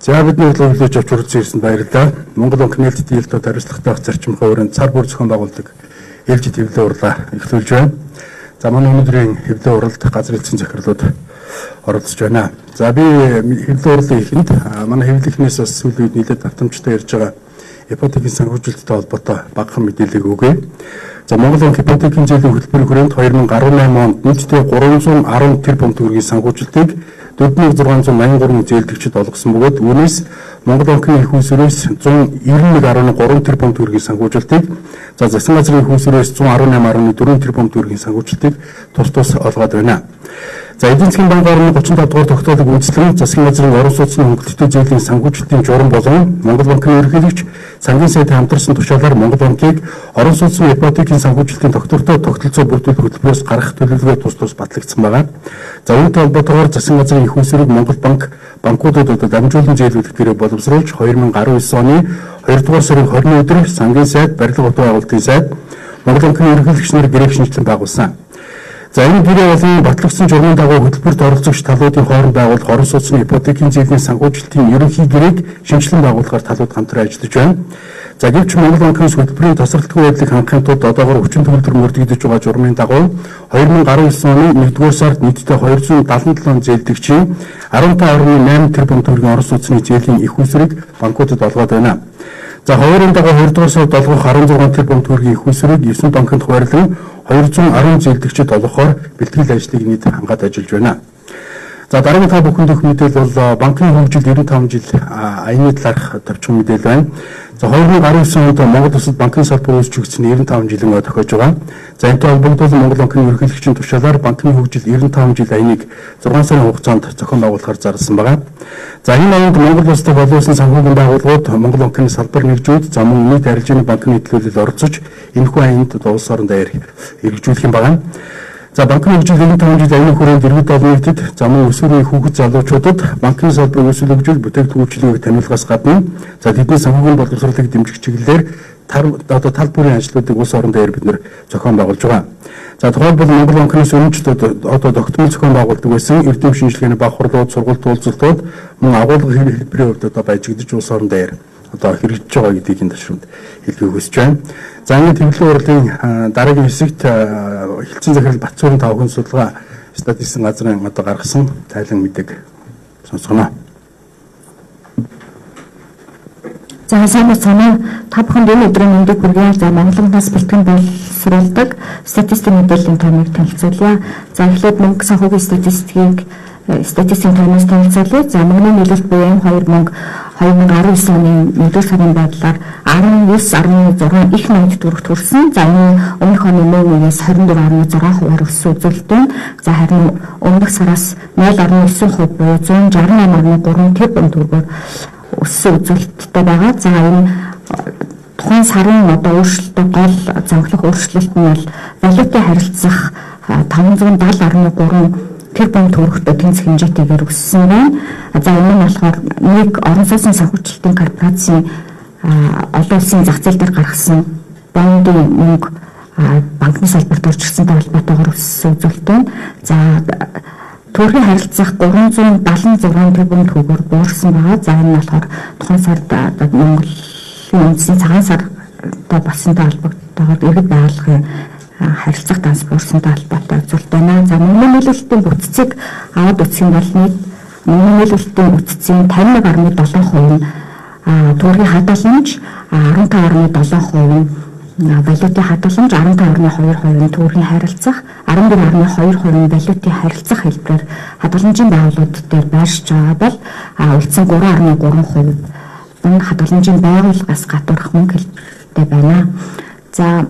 За бидний хөтөлбөрөөр хүлээж авч хүрэлцэн ирсэнд баярлалаа. Монгол банк нээлттэй дийлэлтөд хариуцлагатай зарчим хуваарийн цар бүр зохион байгуулдаг ээлжид хэвлэл урлаа эхлүүлж байна. За манай өнөөдрийн хэвлэл уралд газар эцсийн захирлууд оролцож байна. За би хэвлэл урлын эхэнд манай хэвлэлхнээс бас сүүлийн үед нэлээд давтамжтай ярьж байгаа ипотекийн санхүүжилттэй холбоотой багахан мэдээлэл өгье. За Монгол банк ипотекийн зээлийн хөтөлбөрийн хүрээнд 2018 онд нийтдээ 310 тэрбум төгрөгийн санхүүжилтийг 4683 зээлдэгчид олгосон бөгөөд үүнээс Монгол банкны их усрээс 191.3 тэрбум төгрөгийн санхүүжилтийг за засгийн газрын их усрээс 118.4 тэрбум төгрөгийн санхүүжилтийг тус олгоод байна. За эдийн засгийн банк орны 35 дугаар тогтоолыг үндэслэн засгийн газрын орон сууцны хөнгөлөлттэй зээлийн санхүүжилтийн журам болон Монгол банкны ерөнхийлөгч сангийн сайд хамтарсан тушаалаар Монгол банкыг орон сууцны ипотекийн санхүүжилтийн тогтвортой тогтолцоо бүрдүүлэх хөтөлбөрөөс гаргах төлөвлөгөө тус батлагдсан байна. За үүнтэй холбоотойгоор засгийн газрын их усрыг Монгол банк банкудад дамжуулан зээлүүлэх гэрээ боловсруулж 2019 оны 2 дугаар сарын 20-ны өдөр сангийн сайд, барилга хотын байгуулалтын сайд, Монгол банкны ерөнхийлөгч нар гэрээ шинжилэн байгуулсан. За энэ гэрээ болон батлагдсан журмын дагуу хөтөлбөрт оролцогч талуудын хооронд байгуулах орон сууцны ипотекийн зээлийн санхүүжилтийн ерөнхий гэрээг шинжилэн байгуулахаар талууд хамтран ажиллаж байна. За гэвч Монгол банкнаас хөтөлбөрийн тасралтгүй байдлыг хангахын тулд одоогоор хүчин төгөлдөр мөрдөгдөж байгаа журмын дагуу 2019 оны 1-р сард нийтдээ 277 зээлдэгчийн 15.8 тэрбум төгрөгийн орон сууцны зээлийн их усрыг банкудад олгоод байна. За хоёрын дагуу 2-р сард олгох 16 тэрбум төгрөгийн их усрыг 9 банкнд хуваарлан 210 зээлдэгчид олгохоор бэлтгэл ажлыг нийт хангаад ажиллаж байна. За дараагийн та бүхэнд өгөх мэдээлэл бол банкны хөгжил 95 жил аяны талаарх товчхон мэдээлэл байна. За 2019 онд Монгол Улсад банкны салбар үүсч өгсөн 95 жилийн тохиож байгаа. За энэтэй холбогдуулан Монгол банкны ерөнхийлөгчийн тушаалаар банкны хөгжил 95 жил аяныг 6 сарын хугацаанд зохион байгуулахар зарласан байна. За энэ аянд Монгол Улсад боловсон санхүүгийн байгууллагууд Монгол банкны салбар нэгжүүд за мөн нийт арилжааны банкны төлөөлөлд оролцож энэхүү аянд улс орон даяар хэрэгжүүлэх юм байна. За банкны хөгжил 95 жил аяны хүрээнд иргэд олон нийтэд за мөн өсвөрийн хүүхэд залуучуудад банкны салбарын өсвөл хөгжил бүтээгдэхүүнчлэгийг таниулахаас гадна за тэдний санхүүгийн боловсролыг дэмжих чиглэлээр тал бүрийн ажлуудыг улс орон дээр бид нэр зохион байгуулж байгаа. За тухайлбал Монгол банкнаас өмнөд тогтмол зохион байгуулдаг байсан эрдэм шинжилгээний баг хурлууд, сургалт уулзалтууд мөн агуулга хэлбэрийн хувьд баяжигдаж улс орон дээр хэрэгжиж байгаа гэдгийг энэ ташрамд хэлхийг хүсэж байна. За энэ хэвлэл урлагийн дараагийн хэсэгт хэлцэн захирал Батцуурын 5 хүн судалгаа статистикийн газрын гаргасан тайлан мэдээг сонсгоно. За сайн байна. Та бүхэнд энэ өдрийн мэндийг хүргэе. За Монголынхаас бэлтгэн боловсруулдаг статистик мэдээллийн томыг танилцуулъя. За эхлээд мөнгө санхүүгийн статистикийн томоос танилцуулъя. За мөнгөний нийлүүлэлт буюу M2 мөнгө 2019 оны 1-р сарын байдлаар 19.6 их намд төгрөгт хүрсэн. За энэ өмнөх оны мөнгөөс 24.6% өссөн үзүүлэлтэн. За харин өмнөх сараас 0.9% буюу 168.3 тэрбум төгрөгөөр өссөн үзүүлэлттэй байгаа. За энэ тухайн сарын өөрчлөлтөд гол зохилох өөрчлөлт нь бол валютын харилцах 570.3 тэрбум төгрөгтэй тэнцэх хэмжээтэйгээр өссөн байна. За энэ нь болохоор нэг орон сууцны санхүүжилтийн корпорацийн олон улсын зах зээл дээр гаргасан бондын мөнгө банкны салбарт орж ирсэнтэй холбоотойгоор өссөн үзүүлэлттэй. За төрийн харилцах 376 тэрбум төгрөгөөр буурсан байгаа. За энэ нь болохоор тухайн сард Монголын үндэсний цагаан сартай болсонтой холбоотойгоор иргэд байгууллагын харилцах данс буурсантай холбоотой үзүүлэлт байна. За мөнгөний нийлүүлэлтийн бүтцийг аваад үзэх юм бол нийт мөнгөний нийлүүлэлтийн бүтцийн 51.7% нь төгрөгийн хадгаламж, 15.7% нь валютын хадгаламж, 15.2% нь төгрөгийн харилцах, 14.2% нь валютын харилцах хэлбэрээр хадгаламжийн байгууллагууд дээр байршиж байгаа бол үлдсэн 3.3% нь хадгаламжийн байгууллагаас гадуурх мөнгө хэлбэртэй байна. За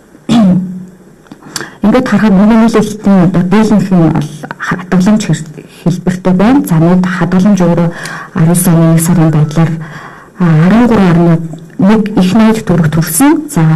ингээд харахад мөнгөний нийлүүлэлтийн дийлэнх нь бол хадгаламж хэлбэртэй байна. За нийт хадгаламж өөрөө 19 оны 1 сарын байдлаар 13.1 их найд төгрөг төрсөн. За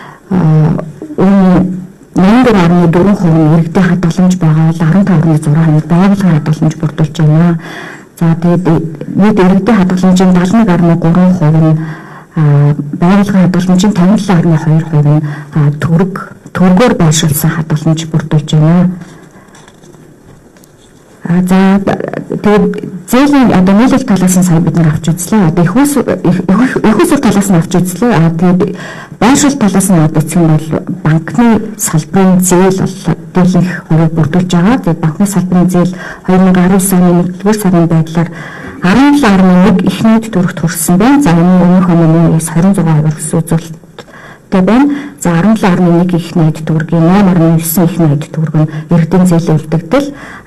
энэ 84.4% нь иргэдийн хадгаламж байгаа бол 15.6% нь байгууллагын хадгаламж бүрдүүлж байна. За тэгээд нийт иргэдийн хадгаламжийн 71.3% нь байгууллагын хадгаламжийн 57.2% нь төгрөгөөр байршуулсан хадгаламж бүрдүүлж байна. За тэгээд зээлийн одоо нийлэл талаас нь сая бид нар авч үзлээ. Одоо их усүр талаас нь авч үзлээ. Тэгээд байршил талаас нь одоо эцэг нь бол банкны салбарын зээл бол дийлэнх хувийг бүрдүүлж байгаа. Тэгээд банкны салбарын зээл 2019 оны 1-р сарын байдлаар 17.1 их нийт төгрөгт хүрсэн байна. За энэ өмнөх оны 26% гэсэн үзүүлэлттэй байна. За 17.1 их нийт төгрөгийн 8.9 их нийт төгрөг нь иргэдийн зээлийн үлдэгдэл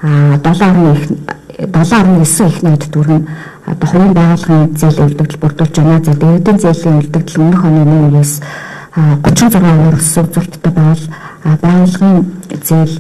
7.9 их нийт төгрөг нь одоо хувийн байгууллагын зээлийн үлдэгдэл бүрдүүлж байна. За иргэдийн зээлийн үлдэгдэл өмнөх оны 1-ээс 36% гэсэн үзүүлэлттэй байвал байгууллагын зээл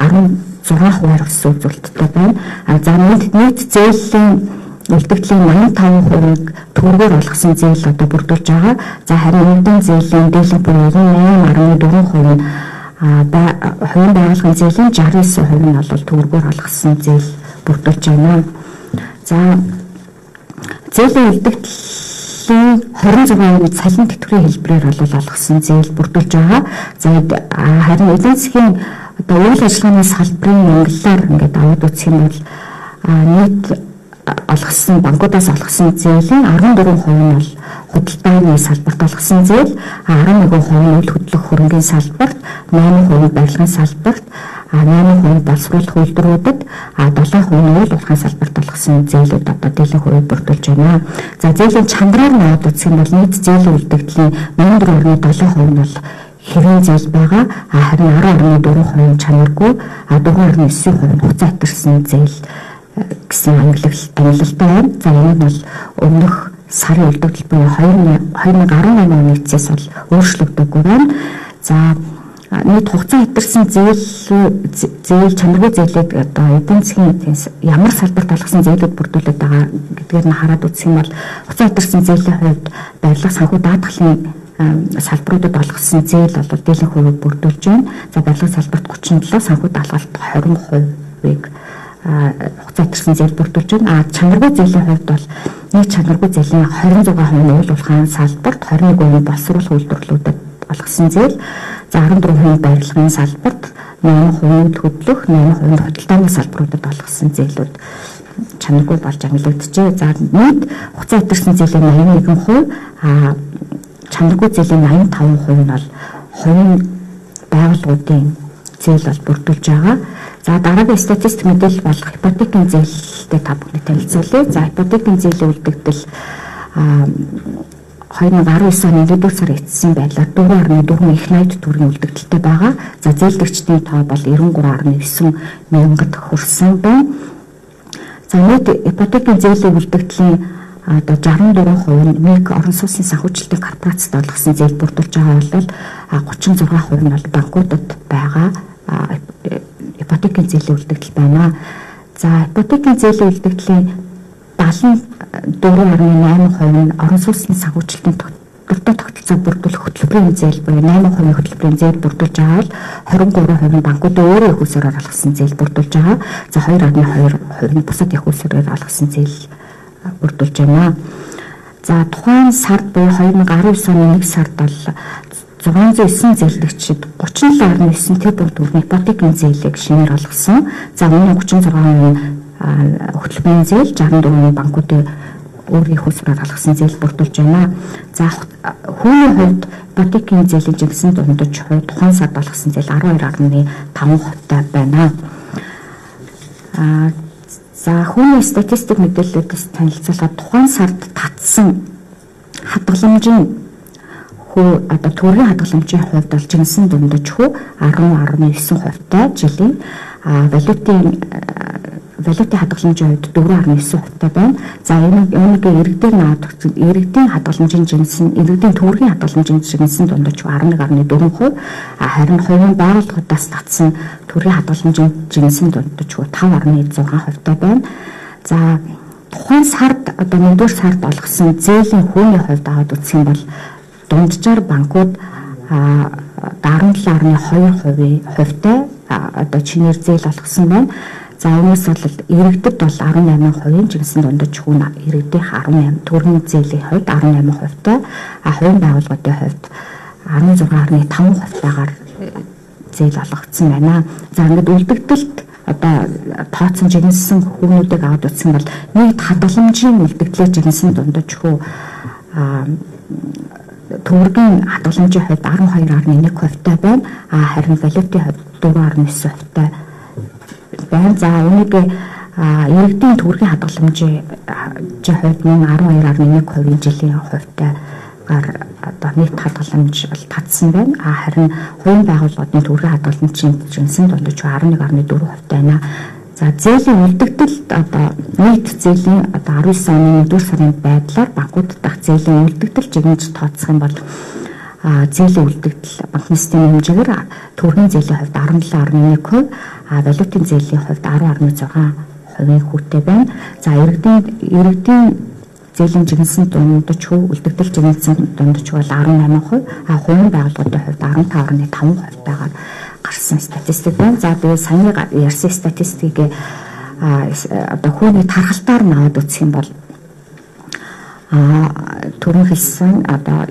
16% гэсэн үзүүлэлттэй байна. За нийт зээлийн үлдэгдлийн 85%-ыг төгрөгөөр олгосон зээл одоо бүрдүүлж байгаа. За харин иргэдийн зээлийн дийлэнх буюу 98.4% нь хувийн байгууллагын зээлийн 69% нь бол төгрөгөөр олгосон зээл бүрдүүлж байна. За зээлийн үлдэгдлийн 26% цалин тэтгэврийн хэлбэрээр бол олгосон зээл бүрдүүлж байгаа. За харин эдийн засгийн одоо үйл ажиллагааны салбарын ангиллаар ингээд аваад үзэх юм бол нийт олгосон банкудаас олгосон зээлийн 14% нь бол худалдааны салбарт олгосон зээл, 11% нь үйл хөдлөх хөрөнгийн салбарт, 8% нь барилгын салбарт, 8% нь боловсруулах үйлдвэрүүдэд, 7% нь үйл урлагийн салбарт олгосон зээлүүд одоо дийлэнх хувийг бүрдүүлж байна. За зээлийн чанараар нь аваад үзэх юм бол нийт зээлийн үлдэгдлийн 84.7% нь бол хэвийн зээл байгаа. Харин 10.4% нь чанаргүй, 4.9% нь хугацаа хэтэрсэн зээл гэсэн ангилалтай байна. За энэ нь бол өмнөх сарын үлдэгдэл буюу 2018 оны эцэс бол өөрчлөгдөггүй байна. За нийт хугацаа хэтэрсэн зээл чанаргүй зээлийг одоо эдийн засгийн ямар салбарт олгосон зээлүүд бүрдүүлээд байгаа гэдгээр нь хараад үзэх юм бол хугацаа хэтэрсэн зээлийн хувьд барилга санхүү даатгалын салбаруудад олгосон зээл бол дийлэнх хувийг бүрдүүлж байна. За барилга салбарт 37, санхүү даатгалт 20%-ийг хугацаа хэтэрсэн зээл бүрдүүлж байна. Чанаргүй зээлийн хувьд бол нийт чанаргүй зээлийн 26% нь үйл урлагийн салбарт, 21% нь боловсруулах үйлдвэрлэлүүдэд олгосон зээл, за 14% нь барилгын салбарт, 8% нь хөдлөх, 8% нь худалдааны салбаруудад олгосон зээлүүд чанаргүй болж ангилэгдэжээ. За нийт хугацаа хэтэрсэн зээлийн 81%, чанаргүй зээлийн 85% нь бол хувийн байгууллагуудын зээл бол бүрдүүлж байгаа. За дараагийн статистик мэдээлэл болох ипотекийн зээлтэй та бүхний танилцуулъя. За ипотекийн зээлийн үлдэгдэл 2019 оны 1-р сар эцсийн байдлаар 4.4 их найд төгрөгийн үлдэгдэлтэй байгаа. За зээлдэгчдийн тоо бол 93.9 мянгад хүрсэн байна. За нийт ипотекийн зээлийн үлдэгдлийн одоо 64% нь МИК орон сууцны санхүүжилтийн корпорацид олгосон зээл бүрдүүлж байгаа бол 36% нь бол банкудад байгаа ипотекийн зээлийн үлдэгдэл байна. За ипотекийн зээлийн үлдэгдлийн 74.8% нь орон сууцны санхүүжилтийн дуртай тогтолцоо бүрдүүлэх хөтөлбөрийн зээл буюу 8% хөтөлбөрийн зээл бүрдүүлж байгаа бол 23% нь банкудын өөрийн их усураар олгосон зээл бүрдүүлж байгаа. За 2.2% нь бусад их усураар олгосон зээл бүрдүүлж байна. За тухайн сард буюу 2019 оны 1 сард бол 609 зээлдэгчид 37.9 тэрбум төгрөгийн ипотекийн зээлийг шинээр олгосон. За үүний 36% хөтөлбөрийн зээл, 64% банкуудын өөрийн их усраар олгосон зээл бүрдүүлж байна. За хүүний хувьд ипотекийн зээлийн жигсэн дундаж хувь тухайн сард олгосон зээл 12.5% байна. За хүүний статистик мэдээллүүдээс танилцуулаад тухайн сард татсан хадгаламжийн одоо төгрөгийн хадгаламжийн хувьд бол жинсэн дундаж хүү 10.9%-тай жилийн валютын хадгаламжийн хувьд 4.9%-тай байна. За үүнийг иргэдийн хадгаламжийн жинсэн, иргэдийн төгрөгийн хадгаламжийн жинсэн дундаж 11.4%, харин хувийн байгууллагуудаас татсан төгрөгийн хадгаламжийн жинсэн дундаж 5.6%-тай байна. За тухайн сард одоо 1-р сард олгосон зээлийн хүүний хувьд аваад үзэх юм бол дунджаар банкуд 17.2%-тай одоо чинээр зээл олгосон байна. За үүнээс бол иргэдэд бол 18%-ийн жинсэн дундаж хүн иргэдийн 18 төгрөгийн зээлийн хувьд 18%-тай, хувийн байгууллагуудын хувьд 16.5%-аар зээл олгогдсон байна. За ингээд үлдэгдэлд одоо тооцсон жигнэсэн хүүнүүдийг аваад утсан бол нийт хадгаламжийн үлдэгдлээ жигнэсэн дундаж хүү төгрөгийн хадгаламжийн хувьд 12.1% байна. Харин валютын хувьд 4.9% байна. За үүнийг иргэдийн төгрөгийн хадгаламжийн хувьд 12.1% жилийн хувьтай одоо нийт хадгаламж бол татсан байна. Харин хувийн байгууллагын төгрөгийн хадгаламжийн жинсэн дундаж 11.4% байна. За зээлийн үлдэгдэл одоо нийт зээлийн одоо 19 оны 1-р сарын байдлаар банкуд дахь зээлийн үлдэгдэл жигнэж тооцох юм бол зээлийн үлдэгдэл банкны системийн хэмжээгээр төгрөгийн зээлийн хувьд 17.1%, валютын зээлийн хувьд 10.6% хүүтэй байна. За иргэдийн зээлийн жигнэсэн дундаж хүү үлдэгдэл жигнэсэн дундаж бол 18%, хувийн байгууллагын хувьд 15.5% байгаар гарсан статистик байна. За тэгээд саяны ярьсан статистикийг одоо хүүний тархалтаар наваад үзэх юм бол төрийн хэлсэн одоо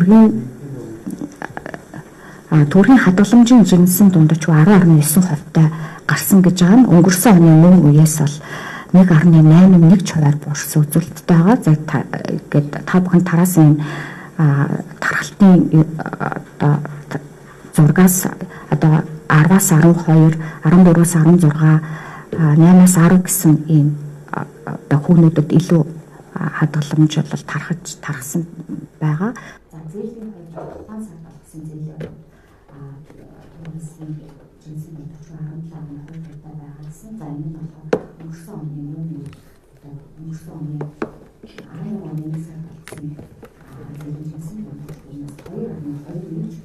төрийн хадгаламжийн жинсэн дундаж 10.9%-тай гарсан гэж байгаа нь өнгөрсөн оны мөн үеэс бол 1.81%-аар буурсан үзүүлэлттэй байгаа. За гээд та бүхэн тараасан тархалтын одоо зургаас одоо 10-аас 12, 14-аас 16, 8-аас 10 гэсэн ийм одоо хүүнүүдэд илүү хадгаламж бол тархсан байгаа. За зээлийн хувьд хаан сар болсон зээлийн туризмын жинсэн дэвтэр 17% байгуулсан. За энэ нь болохоор өнгөрсөн оны өнгөрсөн оны 11 оны сар болсон зээлийн жинсэн дэвтэр 2.2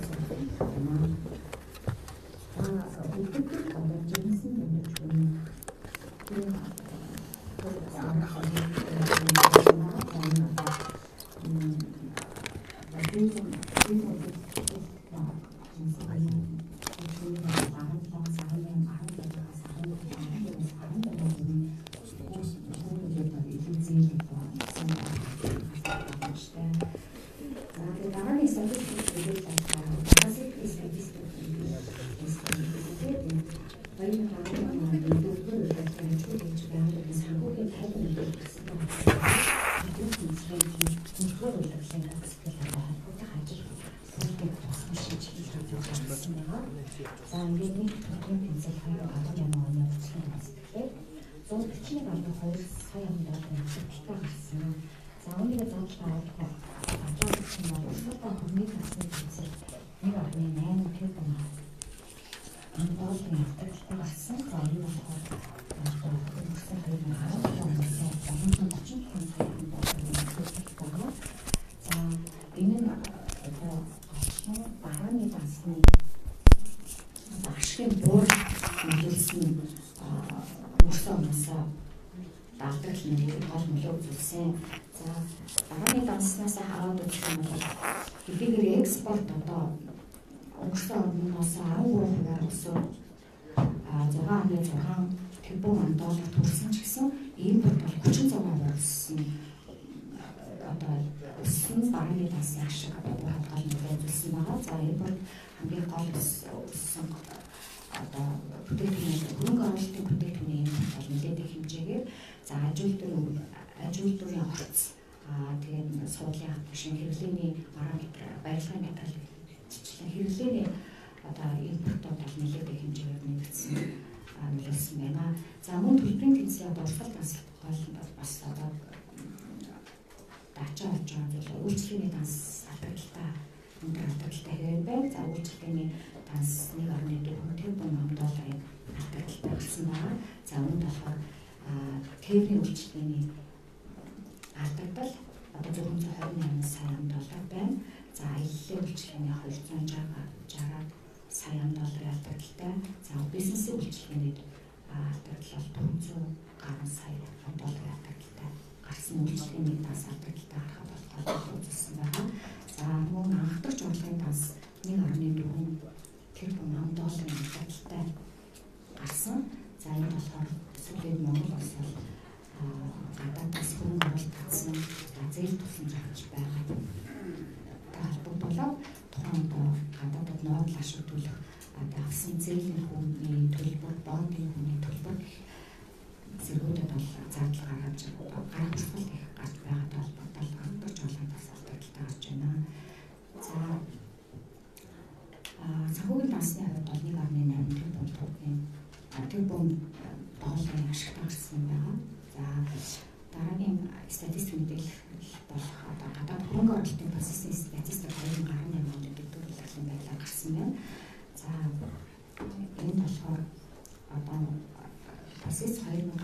Дараагийн данснаас хараад үзэх юм бол хэдийгээр экспорт одоо өнгөрсөн оноос 13%-аар өсөв 6.6 тэрбум доллар төрсөн ч гэсэн импорт бол 36% өссөн. Одоо өссөн дараагийн дансын ашиг одоо хадгалж үзүүлсэн байгаа. За импорт хамгийн гол өссөн одоо бүтээгдэхүүн хөрөнгө оруулалтын бүтээгдэхүүний импорт бол нэлээд их хэмжээгээр за ажил дөрвийн орц тэгээд суудлын машин хэрэглээний параметр барилгын металл хэрэглээний одоо импортууд бол нэлээд их хэмжээгээр нөлөөлсөн байна. За мөн төлбөрийн тэнцвэр одоо урсгал тасалбар гол бас одоо даачаа болж байгаа зүйл үйлчлэгийн данс алдагдaltaа өндөр алдагдaltaа хэвээр байна. За үйлчлэгийн данс 1.4 тэрбум долларын алдагдaltaа гарсан байна. За үүнд болохоор тээврийн үйлчлэгийн алдагдал одоо 428 сая доллар байна. За аяллаа үйлчлэгийн 260 сая долларын алдагдaltaа. За бизнесийн үйлчлэгийн алдагдал бол 400 гаруй сая долларын алдагдaltaа гарсан үйлчлэгийн данс алдагдaltaа харахад бол үзүүлсэн байна. За мөн анхдагч орлогын данс 1.4 тэрбум долларын алдагдaltaа гарсан. За энэ болохоор сүүлийн Монгол улс бол гадаадаас хөрөнгө оруулалт татсан зээл тусламж авч байгаа. Холбогдуулаад тухайн одоо гадаадд ноодол ашиглуулах авсан зээлийн хүний төлбөр, бондын хүний төлбөр зэргүүдэд бол зардал гаргаж гаргацвал их гарч байгаад холбоотой хамтарч олон асуудалтай гарч байна. За санхүүгийн дансны хувьд бол 1.8 тэрбум төгрөгийн тэрбум долларын ашиг гарсан байгаа. За дараагийн статистик мэдээлэл бол одоо гадаад хөрөнгө оруулалтын процессын статистик 2018 онд дэвтэр үйлдвэрлэлийн байдлаар гарсан байна. За энэ болохоор одоо процесс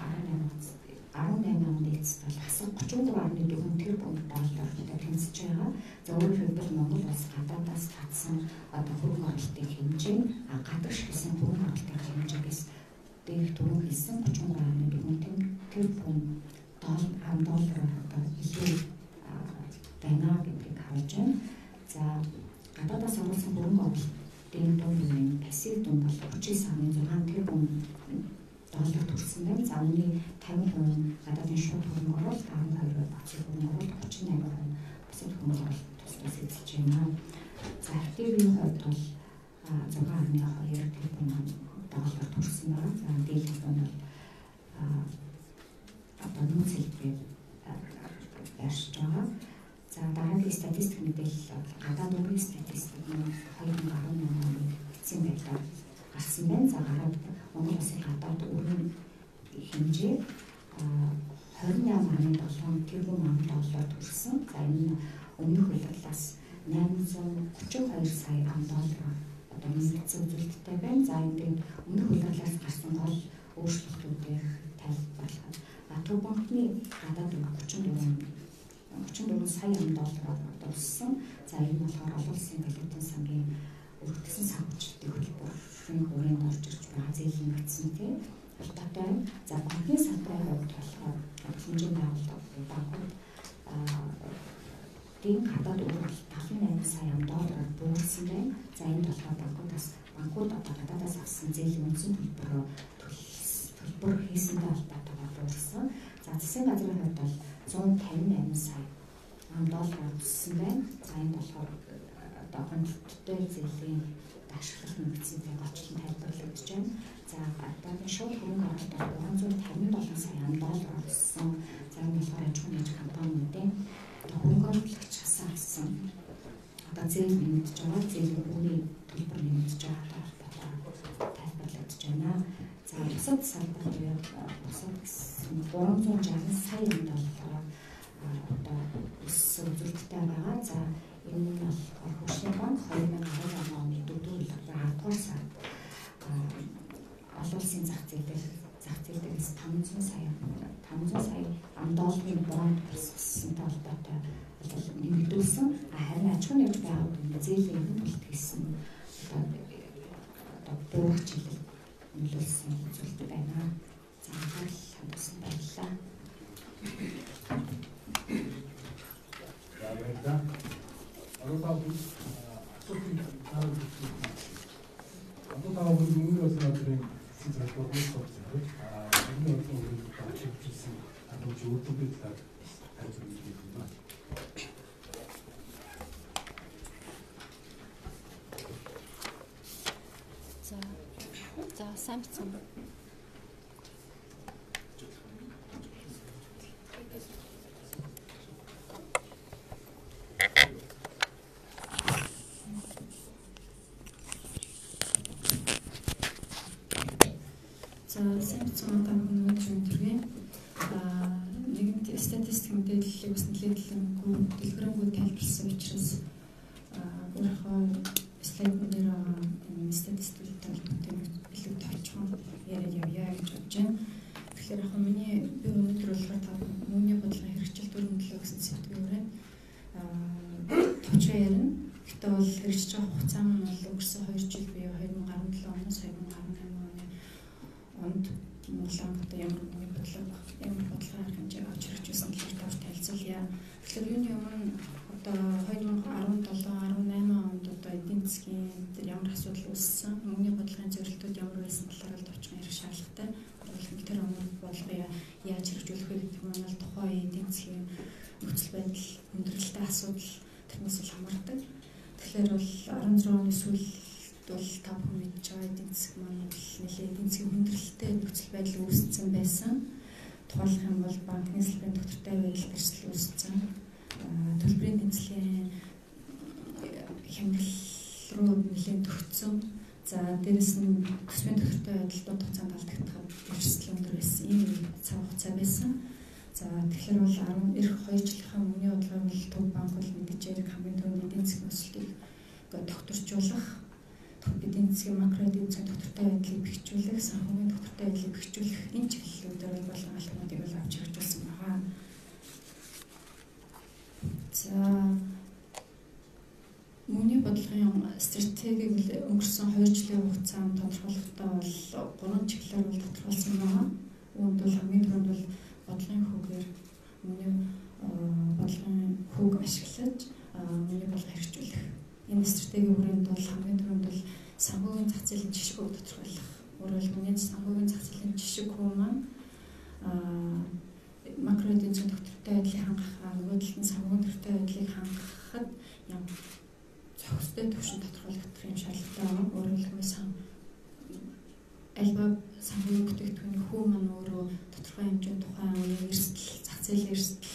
2018 онд эцэст бол асар 33.4 тэрбум доллартай тэнцэж байгаа. За өөрөөр хэлбэл Монгол улс гадаадаас татсан одоо хөрөнгө оруулалтын хэмжээ гадагш гэсэн хөрөнгө оруулалтын хэмжээгээс дээрх түрүү хэлсэн 33.4 тэрбум доллараар одоо илүү байна гэдгийг харж байна. За гадаадаас оруулсан хөрөнгө оруулалтын дунд пассив дунд бол 39.6 тэрбум доллар төрсөн байна. За үүний 50% гадаадын шууд хөрөнгө оруулалт, 12% бацын хөрөнгө оруулалт, 38% бусад хөрөнгө оруулалт тусдаас эзэлж байна. За активийн хувьд бол 6.2 тэрбум доллар төрсөн байна. За дийлэнх нь бол одоо нүүц хэлбэрээр ярьж байгаа. За дараагийн статистик мэдээлэл гадаад өөрийн статистик нь 2018 оны эцсийн байдлаар гарсан байна. За гараад Монгол улсын гадаад өөрийн хэмжээ 28.7 тэрбум доллар төрсөн. За энэ өмнөх улирлаас 832 сая доллар одоо нэмэгдсэн үзүүлэлттэй байна. За энэ өмнөх улирлаас гарсан гол өөрчлөлтүүдээр тайлбарлах. Төв банкны гадаад 34 сая доллараар өссөн. За энэ болохоор олон улсын валютын сангийн өргөдсөн санхүүжилтийн хөтөлбөрийн хүрээнд орж ирж байгаа зээлийн нөхцөлтэй холбоотой. За банкны салбарын хувьд болохоор хэмжээний байгууллага банкуд тийм гадаад өргөл 58 сая доллараар буурсан байна. За энэ болохоор банкуд одоо гадаадаас авсан зээлийн үндсэн төлбөр хийсэнтэй холбоотойгоор буурсан. За засгийн газрын хувьд бол 158 сая доллараар өссөн байна. За энэ болохоор одоо хөндлөлттэй зээлийн ашиглах нөхцөлтэй голчлон тайлбарлагдж байна. За гадаадын шууд хөрөнгө оруулалт бол 357 сая доллараар өссөн. За энэ болохоор аж ахуйн нэгж компаниудын хөрөнгө оруулагч хасаасан одоо зээл нэмэгдэж байгаа, зээлийн үнийн төлбөр нэмэгдэж байгаа тайлбарлагдж байна. За бусад салбар дээр бусад 360 сая доллараар одоо өссөн үзүүлэлттэй байгаа. За энэ нь болохоор Хөгжлийн банк 2018 оны 4-р 10-р сард олон улсын зах зээлээс 500 сая долларын бонд өсгсөнтэй холбоотой нэмэгдүүлсэн. Харин аж ахуйн нэгж байгууллагын зээлийн төлөлт хийсэн одоо буурч хилэл нөлөөлсөн үзүүлэлт байна. За анхаарал хандсан баярлалаа. Баярлалаа. Арутаагүй өмнө бас надрын цэцэрлэг болчихсон. Энэ бол чигчсэн адууч өөртөө талаар хайрлуулж байна. За сайн бацсан. Сайн мэдээ нэгэнт статистик мэдээллийг бас нэлээдлэнгүй дэлгэрэнгүй тайлбарласан учраас өөрийнхөө слайдн дээр байгаа статистиктэй холбоотой илүү товчхон яриад явъя гэж бодож байна. Тэгэхээр яг миний би өнөөдөр болохоор мөнгөний бодлогын хэрэгжил дөрвөн төлөө гэсэн сэдвээр товчхон ярина. Гэхдээ бол хэрэгжиж байгаа хугацаа нь бол өнгөрсөн 2 жил буюу 2017 оноос 2018 оны онд Монголын одоо ямар мөнгөний бодлогын хэмжээг авч ирж байсан талаар товч танилцуулъя. Тэгэхээр юуны өмнө одоо 2017-18 онд одоо эдийн засгийн дээр ямар асуудал үүссэн, мөнгөний бодлогын зорилтууд ямар байсан талаар л товчхон ярих шаардлагатай. Тэр өмнө бодлогыг яаж хэрэгжүүлэх вэ гэдэг нь бол тухайн эдийн засгийн нөхцөл байдал, өндөрлөлттэй асуудал тэрнээс л хамаардаг. Тэгэхээр бол 16 оны сүүл бол та бүхэн мэдж байгаа эдийн засаг маань нэлээд эдийн засгийн хүндрэлтэй нөхцөл байдал үүссэн байсан. Тухайлх юм бол банк нийслэлийн доктортой байдал эрсдэл үүссэн. Төлбөрийн тэнцлийн хямрал руу нэлээд төгссөн. За дээрэс нь төсвийн доктортой байдал дунд хугацаанд алдагдах эрсдэл өндөр байсан. Ийм цаг хугацаа байсан. За тэгэхээр бол 2 жилийн өмнө бодлогын бол Төв банк бол мэдээж хэрэг хамгийн түрүүнд эдийн засгийн өсөлтийг докторжуулах, эдийн засгийн макро эдийн засгийн доктортой байдлыг бэхжүүлэх, санхүүгийн доктортой байдлыг бэхжүүлэх энэ чиглэлүүдээр болон алхмуудыг бол авч хэрэгжүүлсэн байна. За Мөний бодлогын стратегийг өнгөрсөн 2 жилийн хугацаанд тодорхойлохдоо бол 3 чиглэлээр бол тодорхойлсон байна. Үүнд бол хамгийн түрүүнд бол бодлогын хүүгээр Мөний бодлогын хүүг ашиглаж Мөний бодлого хэрэгжүүлэх. Энэ стратегийн хүрээнд бол хамгийн түрүүнд бол санхүүгийн зах зээлийн жишгүүд тодорхойлох. Өөрөөр Мөний санхүүгийн зах зээлийн жишг хүү маань макро эдийн засгийн доктортой байдлыг хангахаар нөгөө талд нь санхүүгийн доктортой байдлыг хангахад зохистой төвшин тодорхойлогдох юм шаардлагатай байна. Өөрөөр хэлбэл альва санхүүгийн бүтээгдэхүүний хүү маань өөрөө тодорхой хэмжээнд тухайн үеийн эрсдэл, зах зээлийн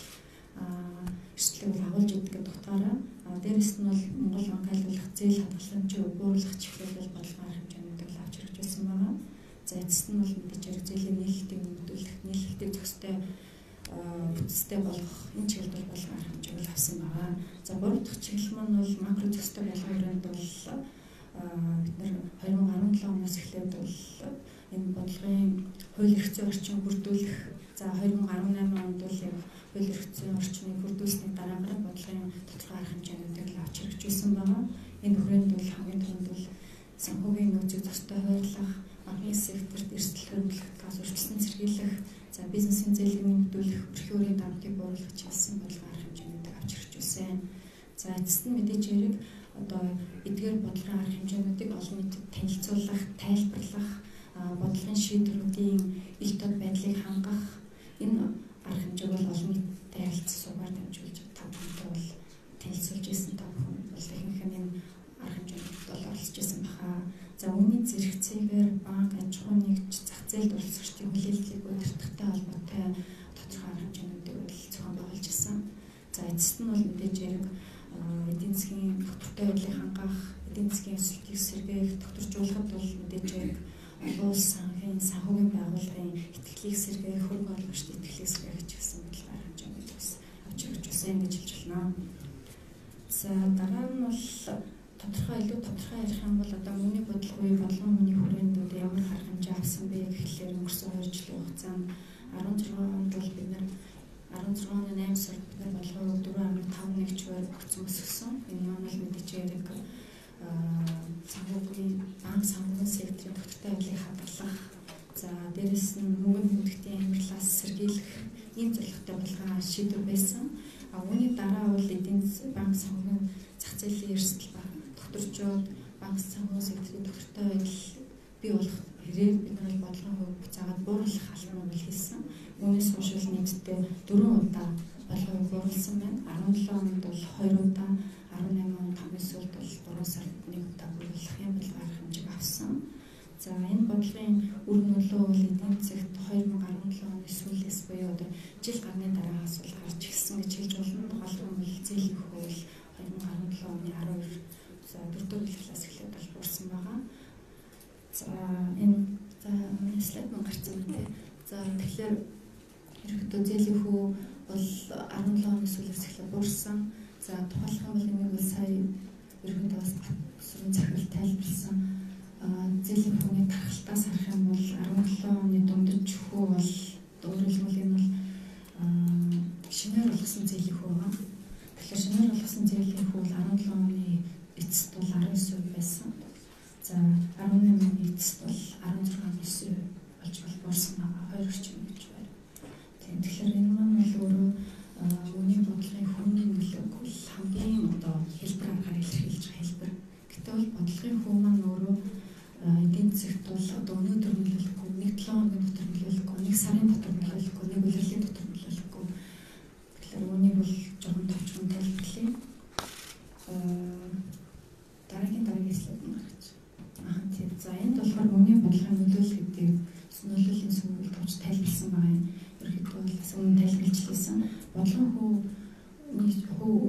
эрсдлийг агуулж идэг гэдэг утгаараа дээрэс нь бол Монгол банк айлуулах зээл хадгаламжийг бууруулах чиглэлээр бодлогын арга хэмжээнүүдийг авч хэрэгжүүлсэн байна. За эцэст нь бол мэдээж хэрэг зээлийн нийлэлтийг нэмэгдүүлэх, нийлэлтийг зохистой бүтцтэй болгох энэ чиглэлээр бодлогын арга хэмжээг авсан байна. За 3 дахь чиглэл маань бол макро зохистой болгох хүрээнд бол бид нар 2017 оноос эхлээд бол энэ бодлогын хууль эрх зүйн орчин бүрдүүлэх, за 2018 онд бол яг хууль эрх зүйн орчныг бүрдүүлсэний дараагаар бодлогын тодорхой арга хэмжээнүүдийг авч хэрэгжүүлсэн байна. Энэ хүрээнд бол хамгийн түрүүнд бол санхүүгийн нөөцийг зохистой хойрлох, банкны секторт эрсдэл хөрвүүлэх, газ урьдчилан сэргийлэх, за бизнесийн зээлийг нэмэгдүүлэх, өрхийн үрийн дарамтыг бууруулах чиглэсэн бодлогын арга хэмжээнүүдийг авч хэрэгжүүлсэн. За эцэст нь мэдээж хэрэг одоо эдгээр бодлогын арга хэмжээнүүдийг олон нийтэд танилцуулах, тайлбарлах, бодлогын шийдвэрүүдийн ил тод байдлыг хангах энэ арга хэмжээг бол олон нийтэд харилцах суугаар дамжуулж та бүхэнтэй бол танилцуулж ирсэн. Та бүхэн бол ихэнх нь энэ арга хэмжээнүүдэд бол оролцож ирсэн баха. За үүний зэрэгцээгээр банк, аж ахуй нэгж, зах зээлд оролцогчдын хүлээлтийг удирдахтай холбоотой тодорхой арга хэмжээнүүдийг бол зохион байгуулж ирсэн. За эцэст нь бол мэдээж хэрэг эдийн засгийн доктортой байдлыг хангах, эдийн засгийн өсөлтийг сэргээх, докторжуулахад бол мэдээж хэрэг олон улс санхүүгийн байгууллагын итгэлийг сэргээх, хөрөнгө оруулагчдын итгэлийг сэргээх гэсэн бодлогын арга хэмжээнүүд бас авч хэрэгжүүлсэн гэж хэлж байна. За дараа нь бол илүү тодорхой ярих юм бол одоо Мөний бодлогын Мөний хүрээндүүд ямар арга хэмжээ авсан бэ гэхлээр өнгөрсөн 2 жилийн хугацаанд 16 онд бол бид нар 16 оны 8 сард бид нар бодлогыг 4.51 чигээр өгсөн өсгсөн. Энэ маань л мэдээж хэрэг санхүүгийн банк санхүүгийн секторын доктортой байдлыг хадгалах, за дээрэс нь мөнгөнд нэмэгдлийн хямралаас сэргийлэх ийм зорилготой бодлогын шийдвэр байсан. Үүний дараа бол эдийн банк санхүүгийн зах зээлийн эрсдэл докторжууд банк санхүүгийн секторын доктортой байдал бий болох хэрэг бид нар бодлогын хувь буцаагаад бууруулах албан бол хийсэн. Үүнээс хойш нийтдээ 4 удаа бодлогыг бууруулсан байна. 17 онд бол 2 удаа, 18 онд хамгийн сүүлд бол 3 сард 1 удаа бууруулах юм бодлогын арга хэмжээг авсан. За энэ бодлогын үр нөлөө бол эдийн засагт 2017 оны сүүлээс буюу одоо жил гарны дараагаас бол гарч ирсэн гэж хэлж болно. Тухайлбал зээлийн хууль 2017 оны 12 за 4-р хэлхлээс эхлээд бол буурсан байгаа. За энэ слайд маань гарсан байна. За тэгэхээр ерөнхийдөө зээлийн хүү бол 17 оны сүүлээс эхлээд буурсан. За тухайлх юм бол энийг бол сая ерөнхийдөө бас сүрэн захирал тайлбарлсан. Зээлийн хүүний тархалтаас харах юм бол 17 оны дундаж хүү бол өөрөлдвөл энэ бол шинээр болгосон зээлийн хүү байна. Тэгэхээр шинээр болгосон зээлийн хүү бол 17 оны эцэст бол 19% байсан. За 18 оны эцэст бол 16.9% болж буурсан байгаа. 2 орчим гэж байна. Тэгэхээр энэ маань бол өөрөө Мөний бодлогын хүний нөлөөг бол хамгийн одоо хэлбэр аргаар илэрхийлж байгаа хэлбэр. Гэтэл бодлогын хүү маань өөрөө эдийн засагт бол одоо өнөөдөр нөлөөлөхгүй, 1-7 хоногийн дотор нөлөөлөхгүй, 1 сарын дотор нөлөөлөхгүй, 1 улирлын дотор нөлөөлөхгүй. Тэгэхээр үүнийг бол жоохон товчхон тайлбарлая. Дараагийн слайд нь гарч.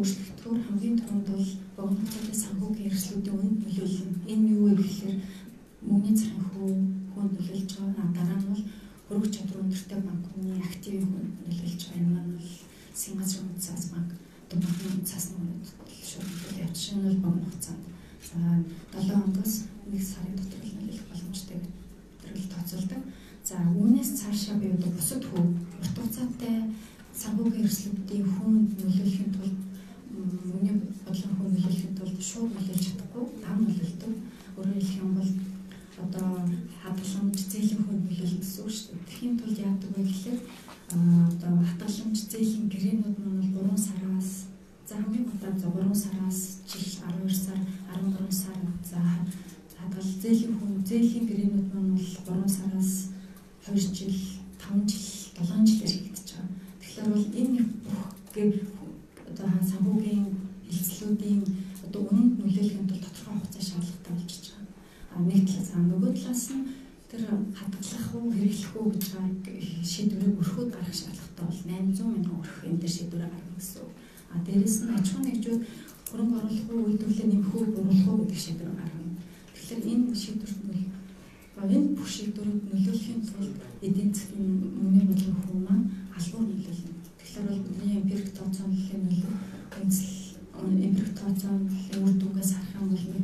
өөрчлөгдөхөөр хамгийн түрүүнд бол богино хугацааны санхүүгийн эрсдлүүдийн үнд нөлөөлнө. Энэ юу вэ гэхээр мөнгөний захын хүнд нөлөөлж байгаа. Дараа нь бол хөрөнгө чадвар өндөртэй банкны активын хүнд нөлөөлж байгаа. Энэ маань бол засгийн газрын үндэс банк, банкны үндэс шууд нөлөөлж явж байгаа. Энэ бол богино хугацаанд. За 7 хоноос 1 сарын дотор нөлөөлөх боломжтой гэдгийг тооцоолдог. За үүнээс цаашаа би одоо бусад урт хугацаатай санхүүгийн эрсдлүүдийн хүнд нөлөөлөхийн тулд мөнгөний бодлогын хүнд нөлөөлөхийн тулд шууд нөлөөлж чадахгүй, дан нөлөөлдөг. Өөрөөр хэлэх юм бол одоо хадгаламж зээлийн хүнд нөлөөлнө гэсэн үг шүү дээ. Тэхийн тулд яадаг вэ гэхээр одоо хадгаламж зээлийн гэрээнүүд нь бол 3 сараас за хамгийн гол 3 сараас жил 12 сар 13 сар за хадгалж зээлийн хүнд зээлийн гэрээнүүд нь бол 3 сараас 2 жил 5 жил 7 жилээр хийгдэж байгаа. Тэгэхээр бол энэ одоо санхүүгийн хэлцлүүдийн одоо үнэнд нөлөөлөхийн тулд тодорхой хугацаа шаардлагатай болж байгаа. Нэг талаас нөгөө талаас нь тэр хадгалах уу хэрэглэх үү гэж шийдвэрийг өрхөд гаргах шаардлагатай бол 800 мянган өрх энэ дээр шийдвэрээ гаргах гэсэн. Дээрээс нь аж ахуйн нэгжүүд хөрөнгө оруулах уу үйлдвэрлэлээ нэмэх үү буруулах уу гэдэг шийдвэр гаргана. Тэгэхээр энэ шийдвэрт нь энэ бүх шийдвэрүүд нөлөөлөхийн тулд эдийн засгийн мөнгөний бодлогын хүн маань албаар нөлөөлнө. Тэгэхээр бол бидний эмпирик тооцооллын нөлөө эмпирик тооцооллын үр дүнгээс харах юм бол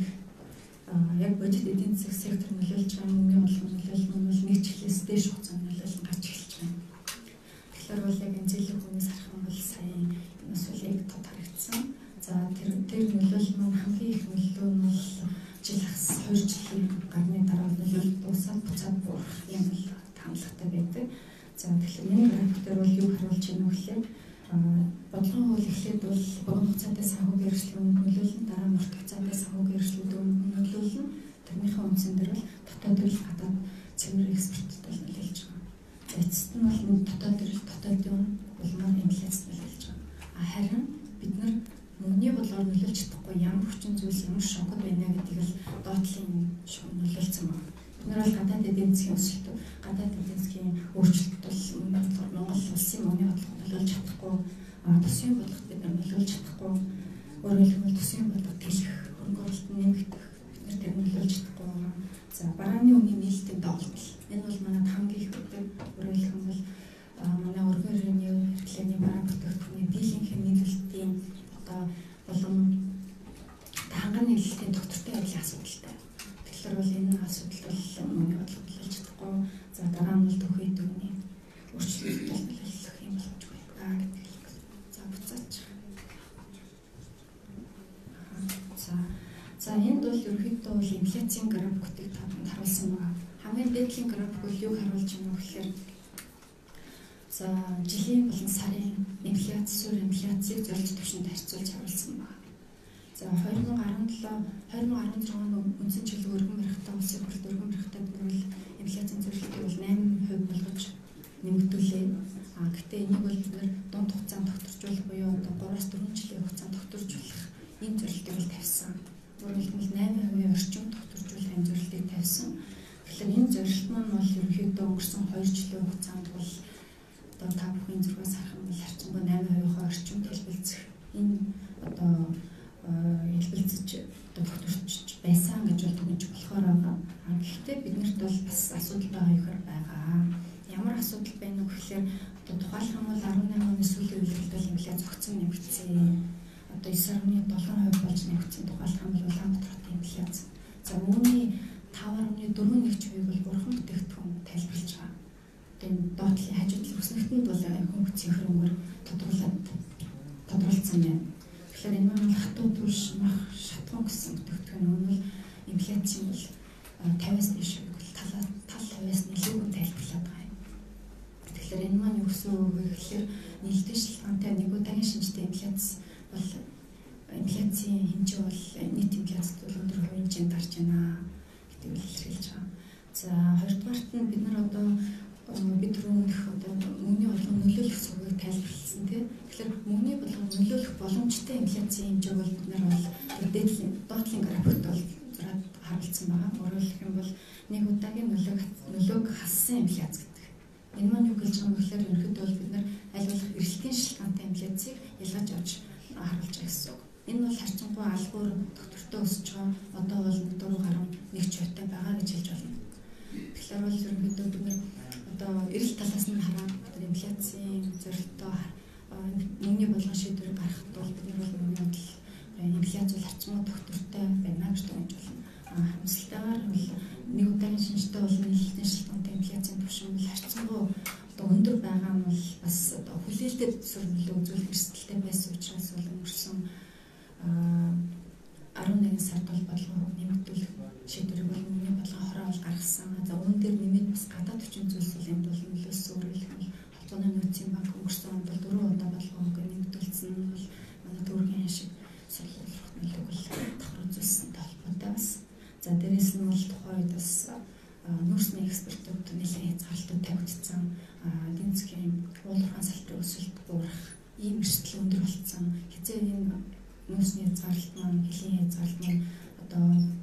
яг бодит эдийн засгийн сектор нөлөөлж байгаа мөнгөний бодлогын нөлөөлөл нь бол нэг жилээс дээш хугацаанд нөлөөлөл гарч эхэлж байна. Тэгэхээр бол яг энэ зээлийн хүнээс харах юм бол сая бас бол яг тод харагдсан. За тэр нөлөөлөл маань хамгийн их нөлөө нь бол жил хагас 2 жилийн гарны дараа нөлөөлөл дуусаад буцаад буурах юм бол таамагтай байдаг. За тэгэхээр энэ график дээр бол юу харуулж байна вэ гэхээр бодлогын хууль эхлээд бол богино хугацаатай санхүүгийн эрсдлүүд нөлөөлнө, дараа нь урт хугацаатай санхүүгийн эрсдлүүд нөлөөлнө. Тэрнийхээ үндсэн дээр бол дотоод төрөл гадаад цэвэр экспорттод бол нөлөөлж байгаа. За эцэст нь бол дотоод төрөл дотоодын улмаар инфляцид нөлөөлж байгаа. Харин бид нар мөнгөний бодлогоор нөлөөлж чадахгүй ямар хүчин зүйлс ямар шокод байна гэдгийг л доотлын нөлөөлсөн байна. Бид нар бол гадаад эдийн засгийн өсөлт, гадаад эдийн засгийн өөрчлөлт бол Монгол улсын мөнгөний бодлогоор нөлөөлж чадахгүй, төсвийн бодлогод бид нар нөлөөлж чадахгүй, өөрөөр хэлбэл төсвийн бодлого тэлэх, хөрөнгө оруулалт нэмэгдэх бид нар тэр нөлөөлж чадахгүй байгаа. За барааны үнийн нээлтийн доголдол. Энэ бол манайд хамгийн их үүрэг. Өөрөөр хэлбэл манай өргөн иргэний хэрэглээний бараа бүтээгдэхүүний дийлэнх нийлүүлэлтийн болон ханган нийлүүлэлтийн доктортой явдлын асуудалтай. Тэгэхээр бол энэ асуудал бол мөнгөний бодлого нөлөөлж чадахгүй. За дараа нь бол төхий дүрний өөрчлөлт нөлөөлөх юм болчихгүй гэдэг. За буцаач. За энд бол ерөнхийдөө бол инфляцийн графикыг харуулсан байна. Хамгийн дээдлийн график бол юу харуулж байна вэ гэхээр за жилийн болон сарын инфляц, суурь инфляцийг зорилт түвшинд харьцуулж харуулсан байна. За 2017-2016 оны үндсэн чиглэл өргөн барихтаа улсын хурлд өргөн барихтаа бол инфляцийн зөвлөлтийг бол 8% болгож нэмэгдүүлээ. Гэхдээ энийг бол бид дунд хугацаанд тогтворжуулах буюу одоо 3-4 жилийн хугацаанд тогтворжуулах ийм зөвлөлтийг бол тавьсан. Өөрөөр хэлбэл 8% орчим тогтворжуулах ийм зөвлөлтийг тавьсан. Тэгэхээр энэ зөвлөлт маань бол ерөнхийдөө өнгөрсөн 2 жилийн хугацаанд бол одоо та бүхэн зургаас харах юм бол харьцангуй 8% орчим хэлбэлцэх энэ одоо хэлбэлцэж тогтворч байсан гэж бол дүгнэж болохоор байгаа. Гэхдээ биднэрт бол бас асуудал байгаа юугаар байгаа. Ямар асуудал байна вэ гэхээр одоо тухайлх юм бол 18 оны сүүлийн үеэрд бол инфляц зогцсон нэмэгдсэн. Одоо 9.7% болж нэмэгдсэн тухайлх юм бол Улаанбаатар хотын инфляц. За үүний 5.4% бол бурхан бүтээгдэхүүн тайлбарлаж байгаа. Энэ доотлын хажуудлын өснөгтөнд бол хүн хүчийн хөрөнгөөр тодорхойлсон байна. Тэгэхээр энэ маань хатуу түлш мах шатгуун гэсэн бүтээгдэхүүн нь инфляцийн бол 50-аас дээш тал 50-аас нэлээгүй тайлбарлаад байгаа юм. Тэгэхээр энэ маань юу гэсэн үг вэ гэхээр нийлдэв шилтгаантай нэг удаагийн шинжтэй инфляц бол инфляцийн хэмжээ бол нийт инфляцид бол өндөр хувийн хэмжээнд гарч байна гэдэг нь илэрхийлж байгаа. За хоёрдугаарт нь бид нар одоо бид түрүүнх одоо мөнгөний бодлого нөлөөлөх сургыг тайлбарласан тийм. Тэгэхээр мөнгөний бодлого нөлөөлөх боломжтой инфляцийн хэмжээг бол бид нар бол доотлын графикт бол зураад харуулсан байгаа. Өөрөөр хэлэх юм бол нэг удаагийн нөлөөг хассан инфляц гэдэг. Энэ маань юу гэж байгаа юм бэ гэхээр ерөнхийдөө бол бид нар аль болох эрэлтийн шилтгаантай инфляцийг ялгаж авч харуулж байгаа гэсэн үг. Энэ бол харьцангуй албаар доктортой өсөж байгаа одоо бол 4 гаруй нэг чойтой байгаа гэж хэлж байна. Тэгэхээр бол ерөнхийдөө бид нэр одоо эрэлт талаас нь хараад инфляцийн зорилттой мөнгөний болгон шийдвэр гаргахад бол бид нар бол мөнгөний бодол инфляц бол харьцангуй доктортой байна гэж бодож байна. Хамсалтайгаар бол нэг удаагийн шинжтэй бол нэлээд шилтгүүнтэй инфляцийн түвшин бол харьцангуй одоо өндөр байгаа нь бол бас одоо хүлээлтэд нөлөө үзүүлэх эрсдэлтэй байсан учраас бол өнгөрсөн 11 сард бол бодлого нэмэгдүүлэх шийдвэрийг бол мөнгөний бодлого хороо бол гаргасан. За үүн дээр нэмээд бас гадаад хүчин зүйлс бол энд бол нөлөөс өөрөлдөх нь холбооны нөөцийн банк өнгөрсөн онд бол 4 удаа бодлого нэмэгдүүлсэн нь бол манай төгрөгийн ашиг солиулах нөлөөг бол давхар үзүүлсэнтэй холбоотой бас. За дээрээс нь бол тухайд бас нүүрсний экспертүүд нэлээд хязгаарлалтууд тавигдсан. Эдийн засгийн уулуурхайн салбарын өсөлт буурах ийм эрсдэл өндөр болсон. Хязгаар энэ нүүрсний хязгаарлалт маань хэлийн хязгаарлалт маань одоо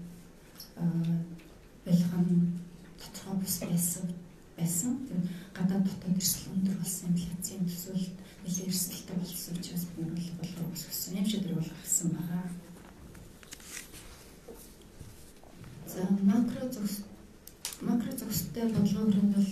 болгон тодорхой бус байсан. Тэр гадаад дотоод эрсдэл өндөр болсон инфляцийн төсөөлөлт нэлээд эрсдэлтэй болсон учраас бид нар боловсрол өсгсөн юм шийдвэр гаргасан байгаа. За макро зохистой бодлогын хүрээнд бол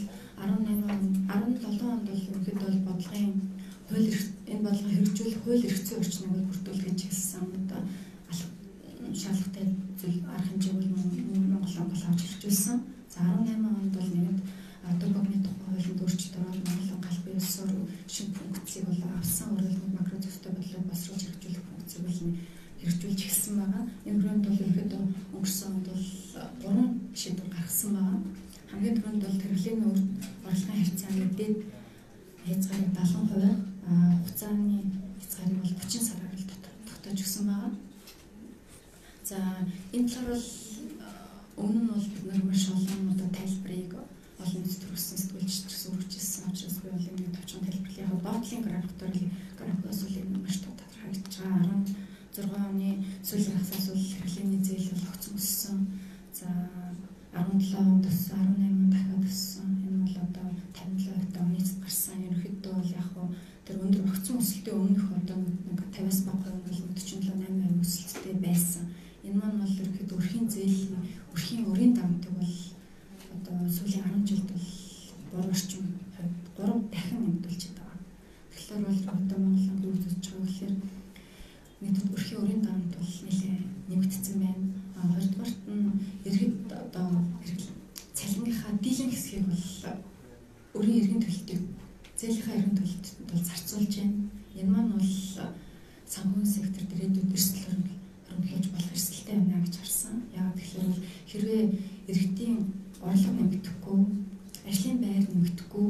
17 онд бол ерөнхийдөө бол бодлогын хууль энэ бодлого хэрэгжүүлэх хууль эрх зүйн орчныг бол бүрдүүл гэж хэлсэн. Одоо шаардлагатай зүйл арга хэмжээг бол Монгол авч хэрэгжүүлсэн. За 18 онд бол нэгд Дубовны тухай хуулинд өөрчлөлт ороод Монгол галбын ёсоор шинэ функцийг бол авсан. Өөрөлдмөл макро зохистой бодлогыг босруулж хэрэгжүүлэх функцийг бол хэрэгжүүлж эхэлсэн байгаа. Энэ хүрээнд бол ерөнхийдөө өнгөрсөн онд бол 3 шийдвэр гаргасан байгаа. Хамгийн түрүүнд бол тэрэглийн орлогын харьцааны дээд хязгаарыг 70%, хугацааны хязгаарыг бол 30 сараар тогтоож өгсөн байгаа. За энэ талаар бол өмнө нь бол бид нар маш олон одоо тайлбарыг олон нийтэд төрүүлсэн сэтгүүлчдээс үргэлжилсэн учраас би бол энэ товчхон тайлбарлах яг доотлын графикоос бол энэ маш тодорхойлж байгаа. 16 оны сүүлийн хагасаас бол хэрэглээний зээл бол огцон өссөн. За 17 онд өссөн, 18 онд дахиад өссөн. Энэ бол одоо 57% оны гарсан. Ерөнхийдөө бол яг тэр өндөр огцон өсөлтийн өмнөх одоо нэг 50-аас бага хувь бол 47-8% өсөлттэй байсан. Энэ маань бол ерөнхийдөө өрхийн зээлийн өрхийн өрийн дамтыг бол одоо сүүлийн 10 жилд бол 3 орчим хувь 3 дахин нэмэгдүүлж байгаа. Тэгэхээр бол одоо Монголын юу гэж байгаа вэ гэхээр нийтэд өрхийн өрийн дамт бол нэлээд нэмэгдсэн байна. Хоёрдугаарт нь иргэд одоо цалингийнхаа дийлэн хэсгийг бол өрийн иргэн төлөлтийг зээлийнхаа иргэн төлөлтөнд бол зарцуулж байна. Энэ маань бол санхүүгийн секторт ирээдүйд эрсдэл хөрөнгөлж болох эрсдэлтэй байна гэж харсан. Яагаад гэвэл хэрвээ иргэдийн орлого нэмэгдэхгүй, ажлын байр нэмэгдэхгүй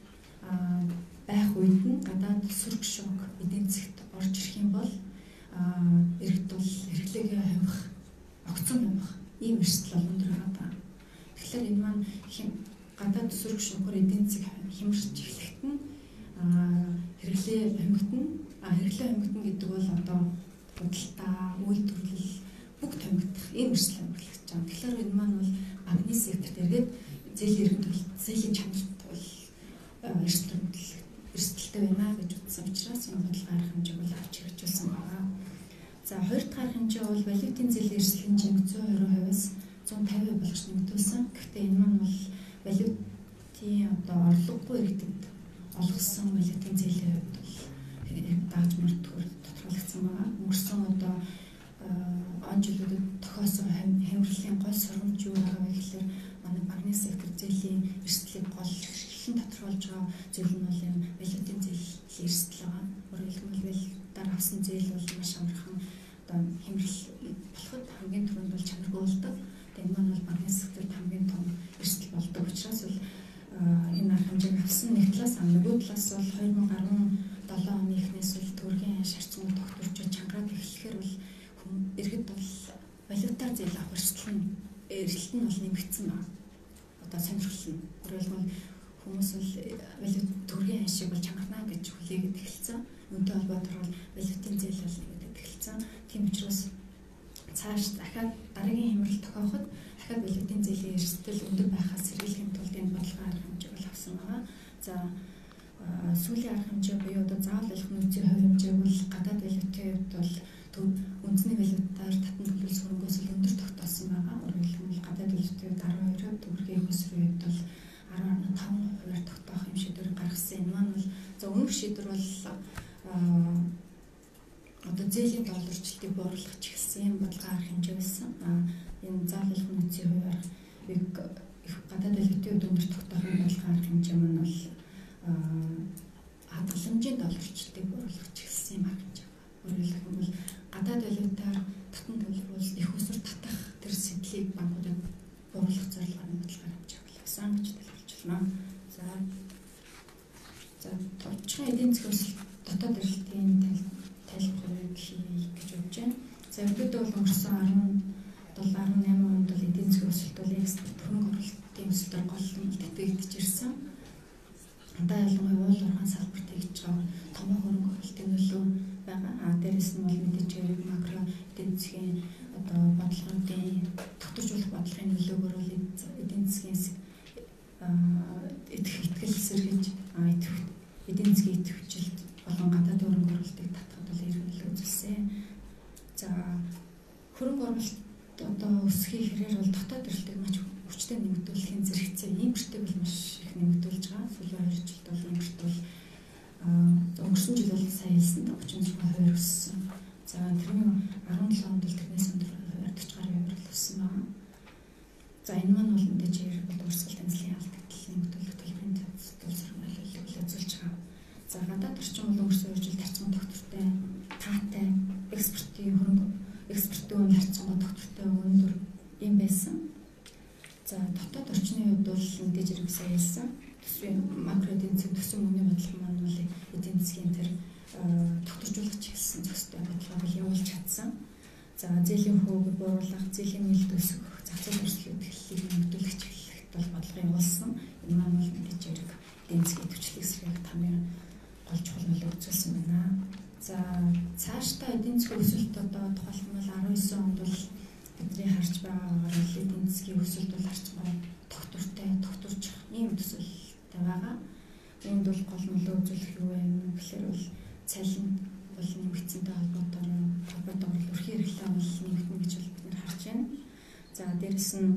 байх үед нь гадаад сүрэг шок эдийн засгт орж ирэх юм бол иргэд бол хэрэглээгээ хямих, огцон хямих ийм эрсдэл өндөр байгаа. Тэгэхээр энэ маань гадаад сүрэг шокоор эдийн засаг хямирч эхлэхэд нь хэрэглээ хямигдана. Хэрэглээ хямигдана гэдэг бол одоо худалдаа, үйлдвэрлэл бүгд хямигдах ийм эрсдэл хямигдах гэж байна. Тэгэхээр энэ маань бол банкны секторт эргээд зээлийн иргэн төлөлт, зээлийн чанарт бол эрсдэлтэй байна гэж утсан учраас энэ бодлого арга хэмжээг бол авч хэрэгжүүлсэн байна. За хоёр дахь арга хэмжээ бол валютын зээлийн эрсдлийн хэмжээг 120%-аас 150% болгож нэмэгдүүлсэн. Гэхдээ энэ маань бол валютын одоо орлогогүй иргэдэд олгосон валютын зээлийн хувьд бол дааж мөрдөхөөр тодорхойлогдсон байна. Өнгөрсөн одоо он жилүүдэд тохиосон хямралын гол сургамж юу байгаа вэ гэхээр манай банкны сектор зээлийн эрсдлийг голлон тодорхойлж байгаа зүйл нь бол энэ валютын зээлийн эрсдэл байгаа. Өөрөөр хэлбэл валютаар авсан зээл бол маш амархан одоо хямрал болоход хамгийн түрүүнд бол чанаргүй болдог. Тэгээд энэ маань бол банкны секторт хамгийн том эрсдэл болдог учраас бол энэ арга хэмжээг авсан нэг талаас нөгөө талаас бол 2017 оны эхнээс бол төгрөгийн шаардлага тогтворч чангараад эхлэхээр бол иргэд бол валютаар зээл авах эрсдэл нь бол нэмэгдсэн байна. Одоо сонирхол нь. Өөрөлдмөл хүмүүс бол валют төгрөгийн ашиг бол чангарна гэж хүлээгээд эхэлсэн. Үүнтэй холбоотойгоор бол валютын зээл бол нэмэгдээд эхэлсэн. Тийм учраас цааш дахиад дараагийн хямрал тохиоход дахиад валютын зээлийн эрсдэл өндөр байхаас сэргийлэхийн тулд энэ бодлогын арга хэмжээг авсан байгаа. За сүүлийн арга хэмжээ буюу одоо заавал алхам нөөцийн хувь хэмжээг бол гадаад валютын хувьд бол үндэсний валютаар татан төлөвлөс хөрөнгөөс өндөр тогтоосон байгаа. Өөрөөр хэлбэл гадаад валютын хувьд 12%, төгрөгийн хөлсрийн хувьд бол 10.5%-аар тогтоох юм шийдвэр гаргасан. Энэ маань бол за өмнөх шийдвэр бол одоо зээлийн долларчлалтыг бууруулах ч гэсэн бодлого арга хэмжээ байсан. Энэ заавал алхам нөөцийн хувьд их гадаад валютын хувьд өндөр тогтоох бодлого арга хэмжээ маань бол хадгаламжийн долларчлалтыг бууруулах ч гэсэн юм арга хэмжээ. Өөрөөр хэлбэл гадаад валютаар татан төлөвлөс их усар татах тэр сэтлийг банкудад бууруулах зорилгын бодлого хэмжээ болсон гэж тайлбарлана. За товчхон эдийн засгийн өсөлт дотоод эрсдлийн тайлбарыг хийх гэж бодож байна. За ерөнхийдөө бол өнгөрсөн 17-18 онд бол эдийн засгийн өсөлт бол экспорт хөрөнгө оруулалтын өсөлтөөр гол тэтгэгдэж ирсэн. Одоо ялангуяа уул уурхайн салбарт хийж байгаа томоо хөрөнгө оруулалтын нөлөө байгаа. Дээрээс нь бол мэдээж макро эдийн засгийн одоо бодлогын тогтворжуулах бодлогын нөлөөгөөр бол эдийн засгийн итгэл сэргийж эдийн засгийн идэвхжилт болон гадаад хөрөнгө оруулалтыг татахад бол эрг нөлөө үзүүлсэн. За хөрөнгө оруулалт одоо өсөхийн хэрээр бол дотоод эрсдэлийг маш хүчтэй нэмэгдүүлэхийн зэрэгцээ импортыг бол маш их нэмэгдүүлж байгаа. Сүүлийн 2 жилд бол импорт бол өнгөрсөн жил бол сая хэлсэн 36% өссөн. За тэрний 17 онд бол тэрнээс өндөр 40 гаруй хувиар өссөн байна. За энэ маань бол мэдээж урсгал танилцлын алдагдал нэмэгдүүлэх төлбөрийн төлсөр нөлөөлөл үзүүлж байгаа. За гадаад орчин бол өнгөрсөн 2 жил тарцсан тогтвортой таатай экспортын хөрөнгө харьцангуй тогтвортой өндөр юм байсан. За дотоод орчны хувьд бол мэдээж хэрэг сайн хэлсэн. Төсвийн макро эдийн засгийн төсвийн үнийн бодлого маань бол эдийн засгийн тэр тогтворжуулах чиглэсэн зохистой бодлогыг явуулж чадсан. За зээлийн хөвөг бууруулах, зээлийн нээлт өсөх, зах зээл өрсөлдөөлөлийг нэмэгдүүлэх чиглэлд бол бодлого явуулсан. Энэ маань бол мэдээж хэрэг эдийн засгийн төвчлийг сэргээх тамирын гол чухал нөлөө үзүүлсэн байна. За цаашдаа эдийн засгийн өсөлт одоо тухайлбал 19 онд бол бидний харж байгаагаар эдийн засгийн өсөлт бол харьцангуй тогтворчих ийм төсөлтэй байгаа. Энд бол гол нөлөө үзүүлэх юу вэ гэхээр бол цалин бол нэмэгдсэнтэй холбоотойгоор өрхийн хэрэглээ бол нэмэгдэнэ гэж бид нар харж байна. За дээрэс нь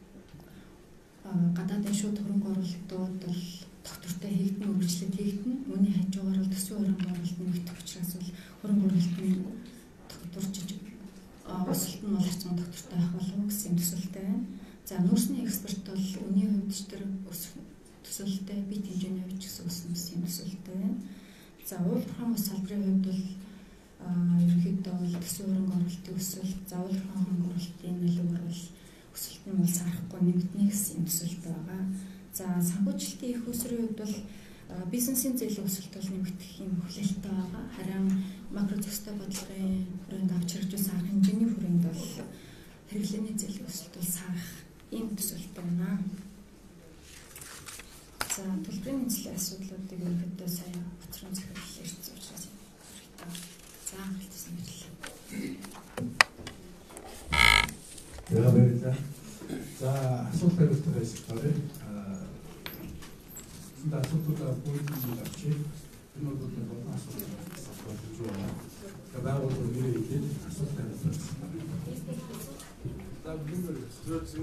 гадаадын шууд хөрөнгө оруулалтууд бол тогтвортой хийгдэн үргэлжлээд хийгдэн. Үүний хажуугаар бол төсвийн хөрөнгө оруулалт нэмэгдэх учраас бол хөрөнгө оруулалтын тогтворчиж өсөлт нь бол харьцангуй тогтвортой байх болов уу гэсэн төсөлтэй байна. За нүүрсний экспорт бол үнийн хувьд ч тэр өсөх төсөлтэй, бит хэмжээний хувьд ч гэсэн өснө гэсэн төсөлтэй байна. За уул уурхайн ус салбарын хувьд бол ерөнхийдөө бол төсвийн хөрөнгө оруулалтын өсөлт, за уул уурхайн хөрөнгө оруулалтын нөлөөгөөр бол өсөлт нь бол сарахгүй нэмэгдэнэ гэсэн төсөлтэй байгаа. За санхүүжилтийн их усрын хувьд бол бизнесийн зээлийн өсөлт бол нэмэгдэх юм хүлээлттэй байгаа. Харин макро зохистой бодлогын хүрээнд авч хэрэгжүүлсэн арга хэмжээний хүрээнд бол хэрэглээний зээлийн өсөлт бол сарах ийм төсөлтэй байна. За төлбөрийн нийцлийн асуудлуудыг ерөнхийдөө сайн буцран захирлал ярьсан учраас за хэлсэн мэрлээ. Баярлалаа. За асуулт хариулт байсаар асуултуудаа бүгд авчи. Энэ бол болон асуулт болж байна. Байгууллагын нэрийг асуулт хариулт байсан. За бүгд зөвхөн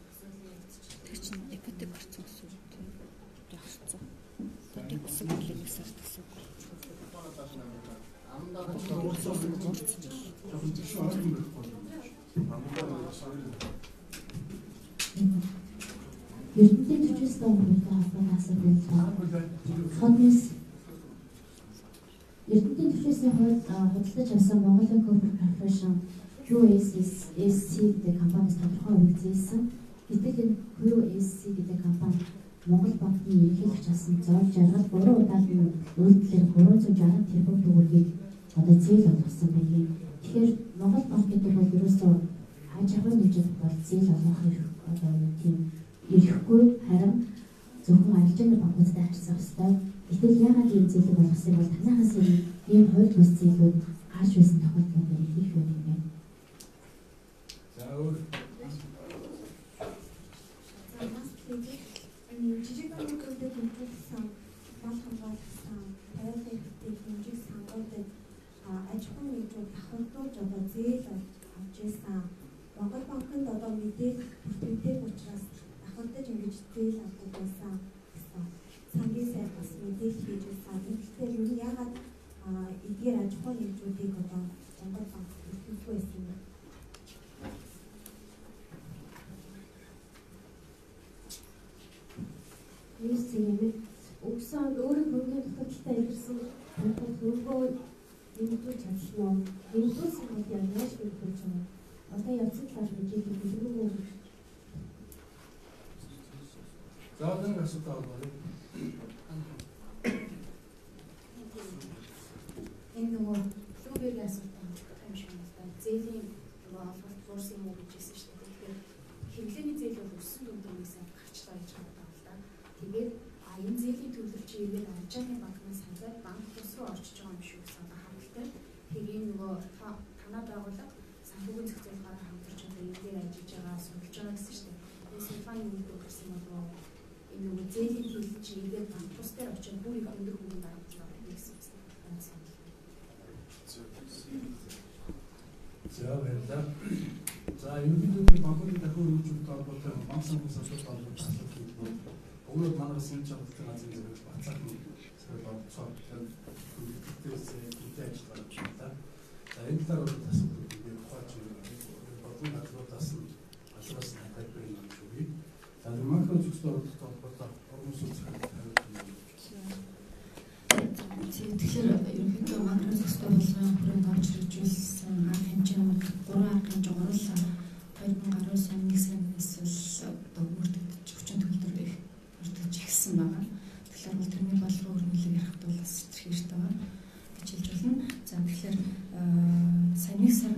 тэр чинь ипотек гарцсан гэсэн үг тийм. Ипотек гэсэн үгийг Эрдэнэтийн төчөөс томролтой холбоотой асуудал. Хотнес Эрдэнэтийн төчөөсний хувьд худалдаж авсан Mongolia Copper Corporation QASC гэдэг компаниас тодорхой өгөгдсөн. Гэтэл энэ QASC гэдэг компани Монгол банкны ерөнхийлөгч асан зоол жаргал 3 удаад нь үйлдэлээр 360 тэрбум төгрөгийг одоо зээл олгосон байдаг. Тэгэхээр Монгол банк гэдэг бол ерөөсөө аж ахуйн нэгжид бол зээл олгох одоо тийм ирэхгүй харин зөвхөн арилжааны банкудтай харьцах ёстой. Гэтэл яагаад ийм зээлийг болгосныг бол танайхаас ийм хувь бүс зээлүүд гарч байсан тохиолдлууд их байна юм байна. За өөр жижиг банкуудад хэмжүүлсэн мал хамгаалсан тариалан ихтэй хэмжих сангуудад аж ахуйн нэгжүүд давхардуулж одоо зээл авч ирсэн. Монгол банкнд одоо мэдээлэл бүртгэдэг учраас давхардаж ингэж зээл авдаг байсан гэсэн сангийн сайд бас мэдээлэл хийж байсан. Тэгэхээр юу яагаад эдгээр аж ахуйн нэгжүүдийг одоо Монгол банк бүртгэхгүй байсан юм? Юус юм өгсөн өөрийн хөрөнгөний тохиолдолтой илэрсэн хөрөнгөө нэмэгдүүлж чадсан нь нэмэгдүүлсэн бол яаж хөрөнгөж байгаа. Одоо явцад талаар мэдээлэл хэлбэргүй. за нэг асуулт авах. Энэ нөгөө Блумбергийн асуулт юм шиг байна. Зээлийн нөгөө олголт буурсан юм уу гэж хэлсэн шүү дээ. Тэгэхээр хэвлэлийн зээл бол өссөн дүндээс гарчлаа гэж байна л да. Тэгээд энэ зээлийн төлөвч ирээд арилжааны банкнаас хандаад банк тус руу орчиж байгаа юм шиг гэсэн хангалттай. Тэгээд нөгөө танаа байгууллага санхүүгийн зохицуулахаар хамтарч одоо энэ дээр ажиллаж байгаа судалж байгаа гэсэн шүү дээ. Тэгээд Сулфаны үйл өгсөн бол энэ нөгөө зээлийн төлөвч ирээд банк тус дээр очиж бүр их өндөр хөрөнгө оруулалт гэсэн үг. За баярлалаа. За ерөнхийдөө банкны дахин хөгжүүлэлт холбоотой банк санхүүгийн асуудал холбоотой асуудал өөрөө манайс энэ чиглэлийн газрын зэрэг бацааны зэрэг бодлоо төлөвлөлтөөс үнэтэй ажиллагаа байна да. За энэ талаар бол асуудал бид ухааж бодлого газруудаас нь албаас нь тайлбар юм шүү би. За макро зөвлөлтөд холбоотой орон сууцны тэгэхээр ерөнхийдөө макро зөвлөлтөд болгоно хүрээнд орж ирж байсан арга хэмжээнүүд 3 арга хэмжээ оруулсан 2019 оны сараас одоо мөрдөгдөж хүчин төгөлдөр мөрдөгж ихсэн байна. Тэгэхээр бол тэрний болроо өрнөлөг ярихд бол бас хэрэгтэй байна гэж хэлж байна. За тэгэхээр саяны сард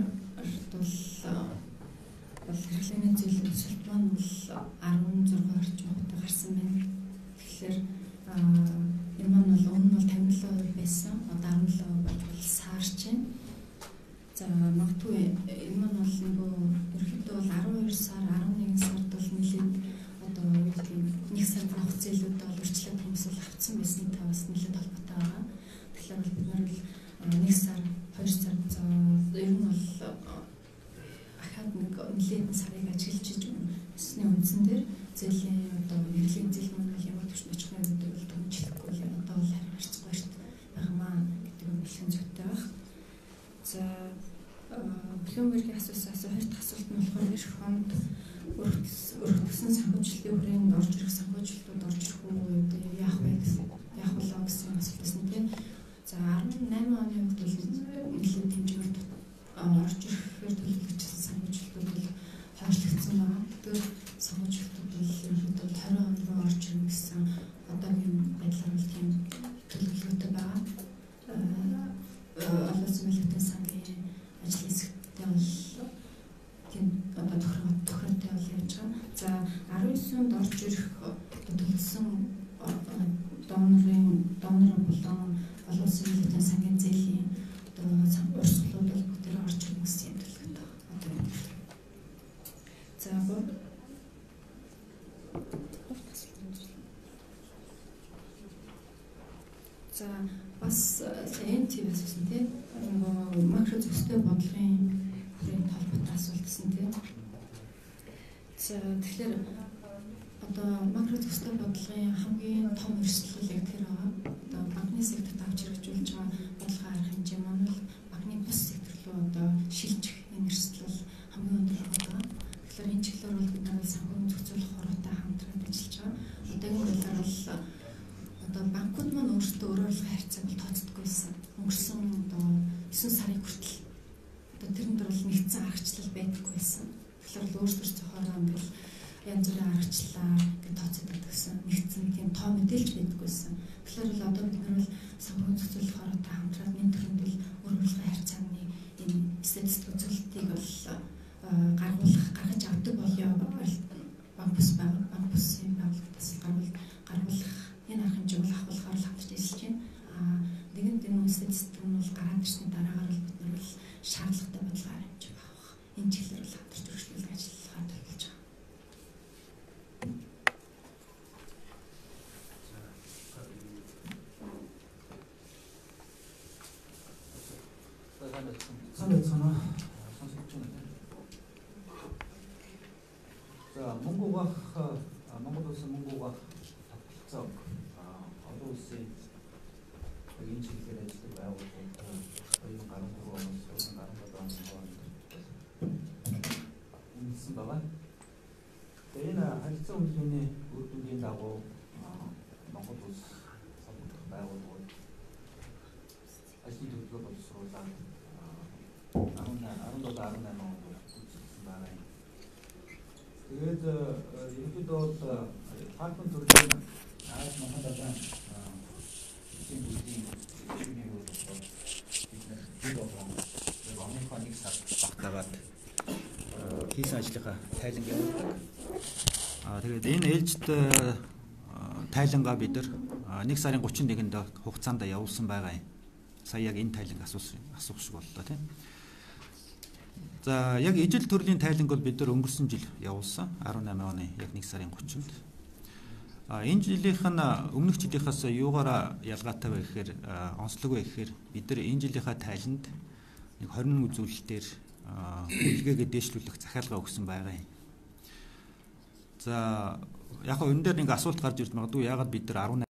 бол хэрэглээний зээл өсөлт маань бол 16 орчим хувьтай гарсан байна. Тэгэхээр энэ маань бол өмнө нь бол 57% байсан. Одоо 17% бол саарч байна. За магадгүй энэ маань бол нөгөө ерөнхийдөө бол 12 сар 11 сард бол нэлээд одоо нэг сар авах зээлүүд бол урьдчилан хүмүүс бол авцсан байсан таваас нэлээд холбоотой байгаа. Тэгэхээр бол бид нар бол 1 сар 2 сар ер нь бол ахаад нэг нэлээд сарыг ажиллаж өссөний үндсэн дээр зээлийн одоо нэрлийн зээл маань бол ямар төвчнөж байгаа юм гэдэг бол томчлохгүй л одоо бол харьцахгүй шүү дээ. Багмаа гэдэг нь бэлэн зүйтэй баг. За Блумбергийн асуусан хоёр дахь асуулт нь болохоор эрх фонд өргөсөн санхүүжилтийн хүрээнд орж ирэх санхүүжилтүүд орж ирэх үү яах вэ гэсэн яах болоо гэсэн асуулт байсан тийм. За 18 оны үед бол нэлээд хэмжээгээр орж ирэхээр төлөвлөсөн санхүүжилтүүд бол хойшлогдсон байна. Тэгэхээр санхүүжилтүүд бол ерөнхийдөө 20 он руу орж ирнэ гэсэн одоогийн байдлаар бол тийм төлөвлөгөөтэй байгаа. Олон улсын мэлхэтийн сангийн ажлын хэсэгтээ бол тийм одоо тохиолтой бол явж байгаа. За 19 онд орж ирэх төлөвлөсөн донор болон олон улсын мэлхэтийн сангийн зээлийн одоо урсгалууд бол бүгдээр орж ирнэ гэсэн юм төлөвлөгөөтэй байна. За за бас сайн тийм асуусан тийм макро зөвстэй бодлогын хүрээнд холбоотой асуулт гэсэн тийм. За тэгэхээр одоо макро зөвстэй бодлогын хамгийн том өрсөлдөл яг тэр байгаа. Одоо банкны секторт авч хэрэгжүүлж байгаа бодлогын арга хэмжээ маань бол банкны бус сектор руу одоо шилжих энэ эрсдэл хамгийн өндөр байгаа. Тэгэхээр энэ чиглэлээр бол бид нар санхүүгийн зохицуулах хороотой хамтран ажиллаж байгаа. Одоогийн байдлаар бол одоо банкуд маань өөрсдөө өөрөөр харьцааг тооцдоггүйсэн. Өнгөрсөн одоо 9 сарын хүртэл одоо тэрэн дээр бол нэгдсэн аргачлал байдаггүй байсан. Тэгэхээр өөрсдөө зохиороо ингээл янз бүрийн аргачлалаа гэж тооцоод гэсэн нэгдсэн тийм тоо мэдээлж байдаггүйсэн. Тэгэхээр бол одоо бид нар бол санхүүгийн зохицуулах хороотой хамтран энэ төрөнд бол өөрөөр харьцааны энэ статистик үзүүлэлтийг бол гаргаж авдаг болёо банк бусын байгууллагаас гаргуулах энэ арга хэмжээг бол авахлахаар л хамтарч ажиллаж байна. Нэгэнт энэ статистик нь бол гараад ирсний дараагаар л бид нар бол шаардлагатай бодлогоор хэмжээг авах энэ чиглэлээр бол хамтарч өргөжлүүлэх ажиллагаа төлөвлөж байгаа. санаа сонсож байна. За Монгол улсын мөнгөөх тогтолцоог олон улсын энэ чиглэлээр ажилладаг байгууллагууд 2013 оноос 2017 онд үнэлсэн байгаа. Энэ харилцаа үнэлгээний үр дүнгийн дагуу Монгол улс холбогдох байгууллагууд ажлын төлөвлөгөө боловсруулаад 17-18 онд үзүүлсэн байгаа юм. Тэгээд ерөнхийдөө бол хаалтан төрлийн Аз Монголын эцсийн бүлгийн хэмжээний үйлдэл бид нэг сар багтаагаад хийсэн ажлынхаа тайланг явуулдаг. Тэгээд энэ ээлжид тайлангаа бид нар 1 сарын 31-нд хугацаанд явуулсан байгаа юм. Сая яг энэ тайланг асуух шиг боллоо тийм. За яг ижил төрлийн тайланг бол бид нар өнгөрсөн жил явуулсан 18 оны яг 1 сарын 30-нд. Энэ жилийнх нь өмнөх жилийнхээс юугаараа ялгаатай вэ гэхээр онцлог вэ гэхээр бид нар энэ жилийнхаа тайланд нэг 20 үзүүлэлтээр үлгээгээ дээшлүүлэх захиалга өгсөн байгаа юм. За яг хөө энэ дээр нэг асуулт гарч ирж магадгүй яагаад бид нар 18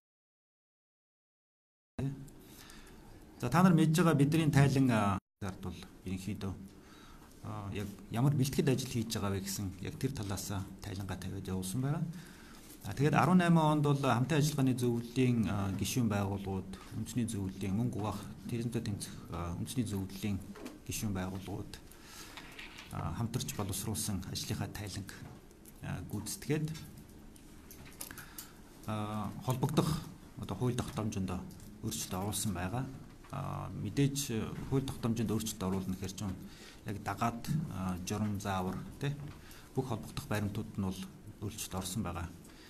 За та нар мэдж байгаа бидний тайлан зард бол ерөнхийдөө яг ямар бэлтгэл ажил хийж байгаа вэ гэсэн яг тэр талаас тайлангаа тавиад явуулсан байна. Тэгээд 18 онд бол хамтын ажиллагааны зөвлөлийн гишүүн байгууллагууд, үндэсний зөвлөлийн мөнгө угаах, тэрнтэй тэмцэх үндэсний зөвлөлийн гишүүн байгууллагууд хамтарч боловсруулсан ажлынхаа тайланг гүйцэтгээд холбогдох одоо хууль тогтоомжинд өөрчлөлт оруулсан байгаа. Мэдээж хууль тогтоомжинд өөрчлөлт оруулна гэхэр чинь яг дагаад журам заавар тий бүх холбогдох баримтууд нь бол өөрчлөлт орсон байгаа.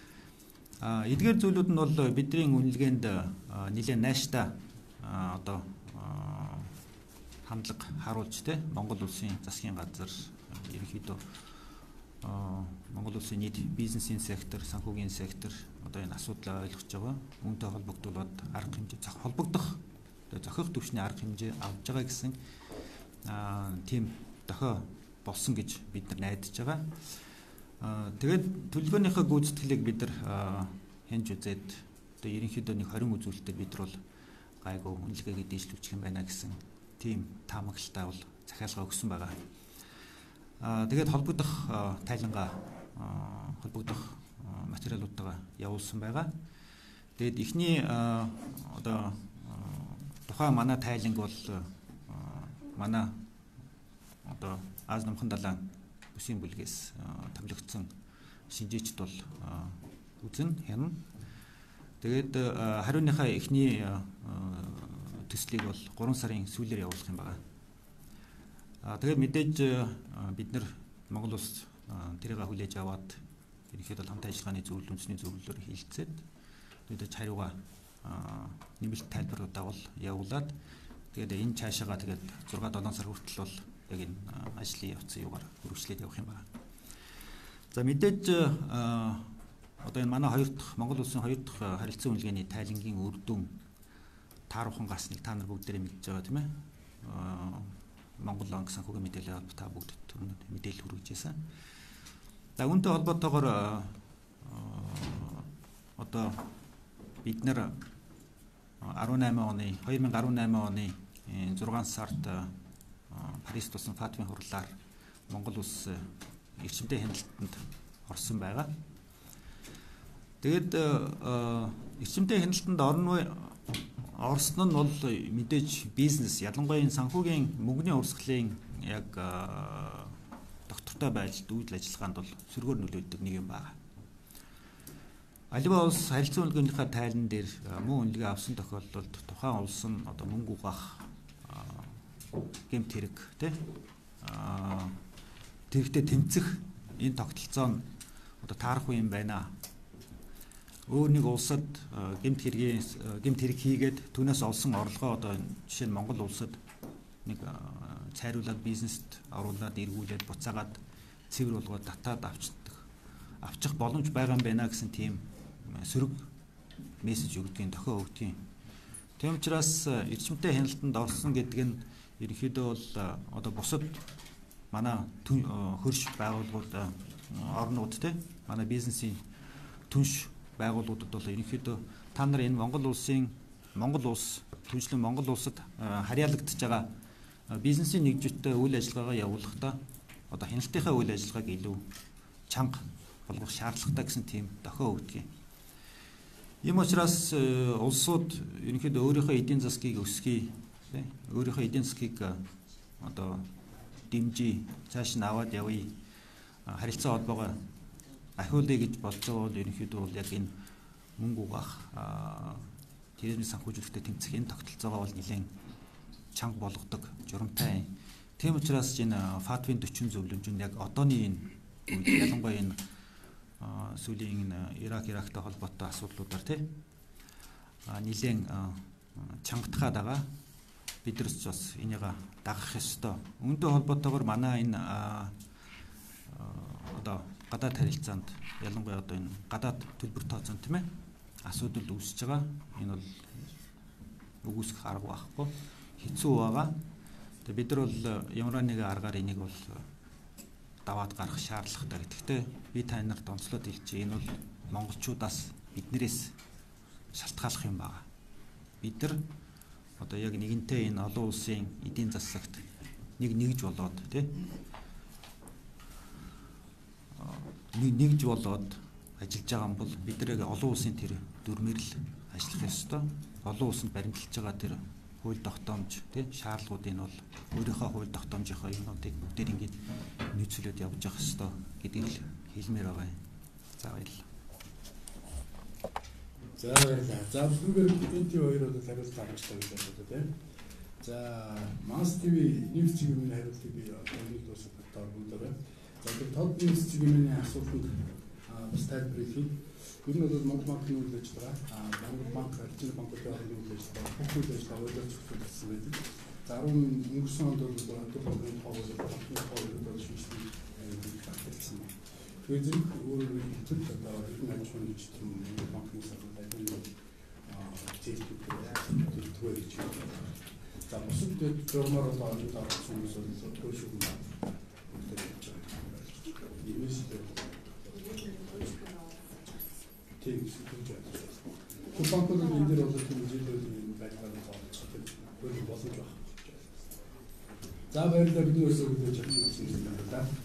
Эдгээр зүйлүүд нь бол бидний үнэлгээнд нэлээд нааштай одоо хандлага харуулж тий Монгол улсын засгийн газар ерөнхийдөө Монгол улсын нийт бизнесийн сектор, санхүүгийн сектор одоо энэ асуудлаа ойлгож байгаа. Үүнтэй холбогдуулаад арга хэмжээ холбогдох зохих түвшний арга хэмжээ авч байгаа гэсэн тийм дохио болсон гэж бид нар найдаж байгаа. Тэгээд төлөвлөгөөнийхөө гүйцэтгэлийг бид нар хянж үзээд одоо ерөнхийдөө нэг 20 үзүүлэлтээр бид нар бол гайгүй үнэлгээгээ дээшлүүлчих юм байна гэсэн тийм таамаглалтай бол захиалга өгсөн байгаа. Тэгээд холбогдох тайлангаа холбогдох материалуудтайгаа явуулсан байгаа. Тэгээд эхний одоо тухайн манай тайланг бол манай одоо Аз намхан далайн бүсийн бүлгээс томилогдсон шинжээчд бол үзэн хянана. Тэгээд хариуныхаа эхний төслийг бол 3 сарын сүүлээр явуулах юм байна. Тэгээд мэдээж бид нар Монгол улс тэрийг хүлээж аваад ерөнхийдөө хамт ажиллагааны зөвлөл үндэсний зөвлөлөөр хилцээд мэдээж хариугаа нэмэлт тайлбаруудаа бол явуулаад тэгээд энэ цаашаага тэгээд 6-7 сар хүртэл бол яг энэ ажлын явцын югаар үргэлжлээд явах юм байна. За мэдээж одоо энэ манай Монгол улсын 2 дахь харилцан үнэлгээний тайлангийн үр дүн тааруухан гарсныг та нар бүгдээрээ мэдж байгаа тийм ээ. Монгол банк санхүүгийн мэдээлэл авах та бүгд түрүүнд мэдээлэл хүргэжсэн. За үүнтэй холбоотойгоор одоо бид нар 2018 оны 6 сард Парист тусан Фатмын хурлаар Монгол улс эрчимтэй хяналтанд орсон байгаа. Тэгээд эрчимтэй хяналтанд орсон нь бол мэдээж бизнес, ялангуяа энэ санхүүгийн мөнгөний урсгалын яг доктортой байдалд үйл ажиллагаанд бол сөргөөр нөлөөлдөг нэг юм байна. Аливаа улс харилцан үнэлгээнийхээ тайлан дээр мөн үнэлгээ авсан тохиолдолд тухайн улс нь одоо мөнгө угаах гэмт хэрэг тэрэгтэй тэмцэх энэ тогтолцоо нь одоо таарахгүй юм байна. Өөр нэг улсад гэмт хэрэг хийгээд түүнээс олсон орлогоо одоо жишээ нь Монгол улсад нэг цайруулаад бизнест оруулаад эргүүлээд буцаагаад цэвэр болгоод татаад авчих боломж байгаа юм байна гэсэн тийм сөрөг мессеж өгдгийн дохио өгдгийн. Тийм учраас эрчимтэй хяналтанд орсон гэдэг нь ерөнхийдөө бол одоо бусад манай хөрш байгууллагууд орнууд манай бизнесийн түнш байгууллагуудад бол ерөнхийдөө та нар энэ Монгол улс түншлэн Монгол улсад харьяалагдж байгаа бизнесийн нэгжтэй үйл ажиллагаагаа явуулахдаа одоо хяналтынхаа үйл ажиллагааг илүү чанга болгох шаардлагатай гэсэн тийм дохио өгдөг. Ийм учраас улсууд ерөнхийдөө өөрийнхөө эдийн засгийг өсгөе, өөрийнхөө эдийн засгийг одоо дэмжиж цааш нь аваад явъя, харилцаа холбоогоо ахиулъя гэж болж байгаа бол ерөнхийдөө бол яг энэ мөнгө угаах тэрний санхүүжилттэй тэмцэх энэ тогтолцоогоо бол нэлээд чанга болгодог, журамтай. Тийм учраас энэ Фатвын 40 зөвлөмж нь яг одооний энэ ялангуяа энэ сүүлийн Ирактай холбоотой асуудлуудаар нэлээд чангатгаад байгаа. Бидэрс бас энийг дагах ёстой. Үүнтэй холбоотойгоор манай энэ одоо гадаад харилцаанд ялангуяа одоо энэ гадаад төлбөр тооцоон тийм ээ асуудал үүсэж байгаа. Энэ бол үгүйсэх арга байхгүй. Хэцүү байгаа. Тэгээ бид нар бол ямар нэгэн аргаар энийг бол даваад гарах шаардлагатай. Гэхдээ би та нарт онцлоод хэлчихье. Энэ бол монголчуудаас биднээс шалтгааллах юм байна. Бид нар одоо яг нэгэнтээ энэ олон улсын эдийн засагт нэгж болоод нэгж болоод ажиллаж байгаа юм бол бид нар олон улсын тэр дүрмээр л ажиллах ёстой. Олон улсанд баримталж байгаа тэр хууль тогтоомж шаардлагуудыг бол өөрийнхөө хууль тогтоомжийнхоо юмнуудыг бүгдээр ингээд нийцүүлээд явж явах ёстой гэдгийг л хэлмээр байгаа юм. За баярлалаа. За баярлалаа. За бүгдээр энэ хоёр бол хариулт авчихсан гэж байна тийм. За Mass TV News чиглэлийн хариултыг би өнөөдөр дуусгах таармаар. За тэр тод News чиглэлийн асуултууд бас тайлбарлая. Ер нь бол Монгол банкны үйл ажиллагаа, Монгол банк, арчны банкуудын хоорондын үйл ажиллагаа, бүх үйл ажиллагаа зөвшөөрсөн байдаг. За 10 өнгөрсөн онд бол өдөр болгоны хоолой банкны хоолойд шийдсэн баталсан. Тэгэхээр зэрэг өөрөөр хэлбэл одоо энэ ажлын гэж тийм банкны салбарт ажил зээлдүүлэх гэж байна. За бусад журмаар бол орж орсон хүмүүс бол төвшөг юм байна. Тийм зүйл байна. Тэр банкуд энэ дээр бол тийм зүйлүүд байлгаад байгаа боломж байна. За баярлалаа бидний өсөж өгч чадсан юм байна.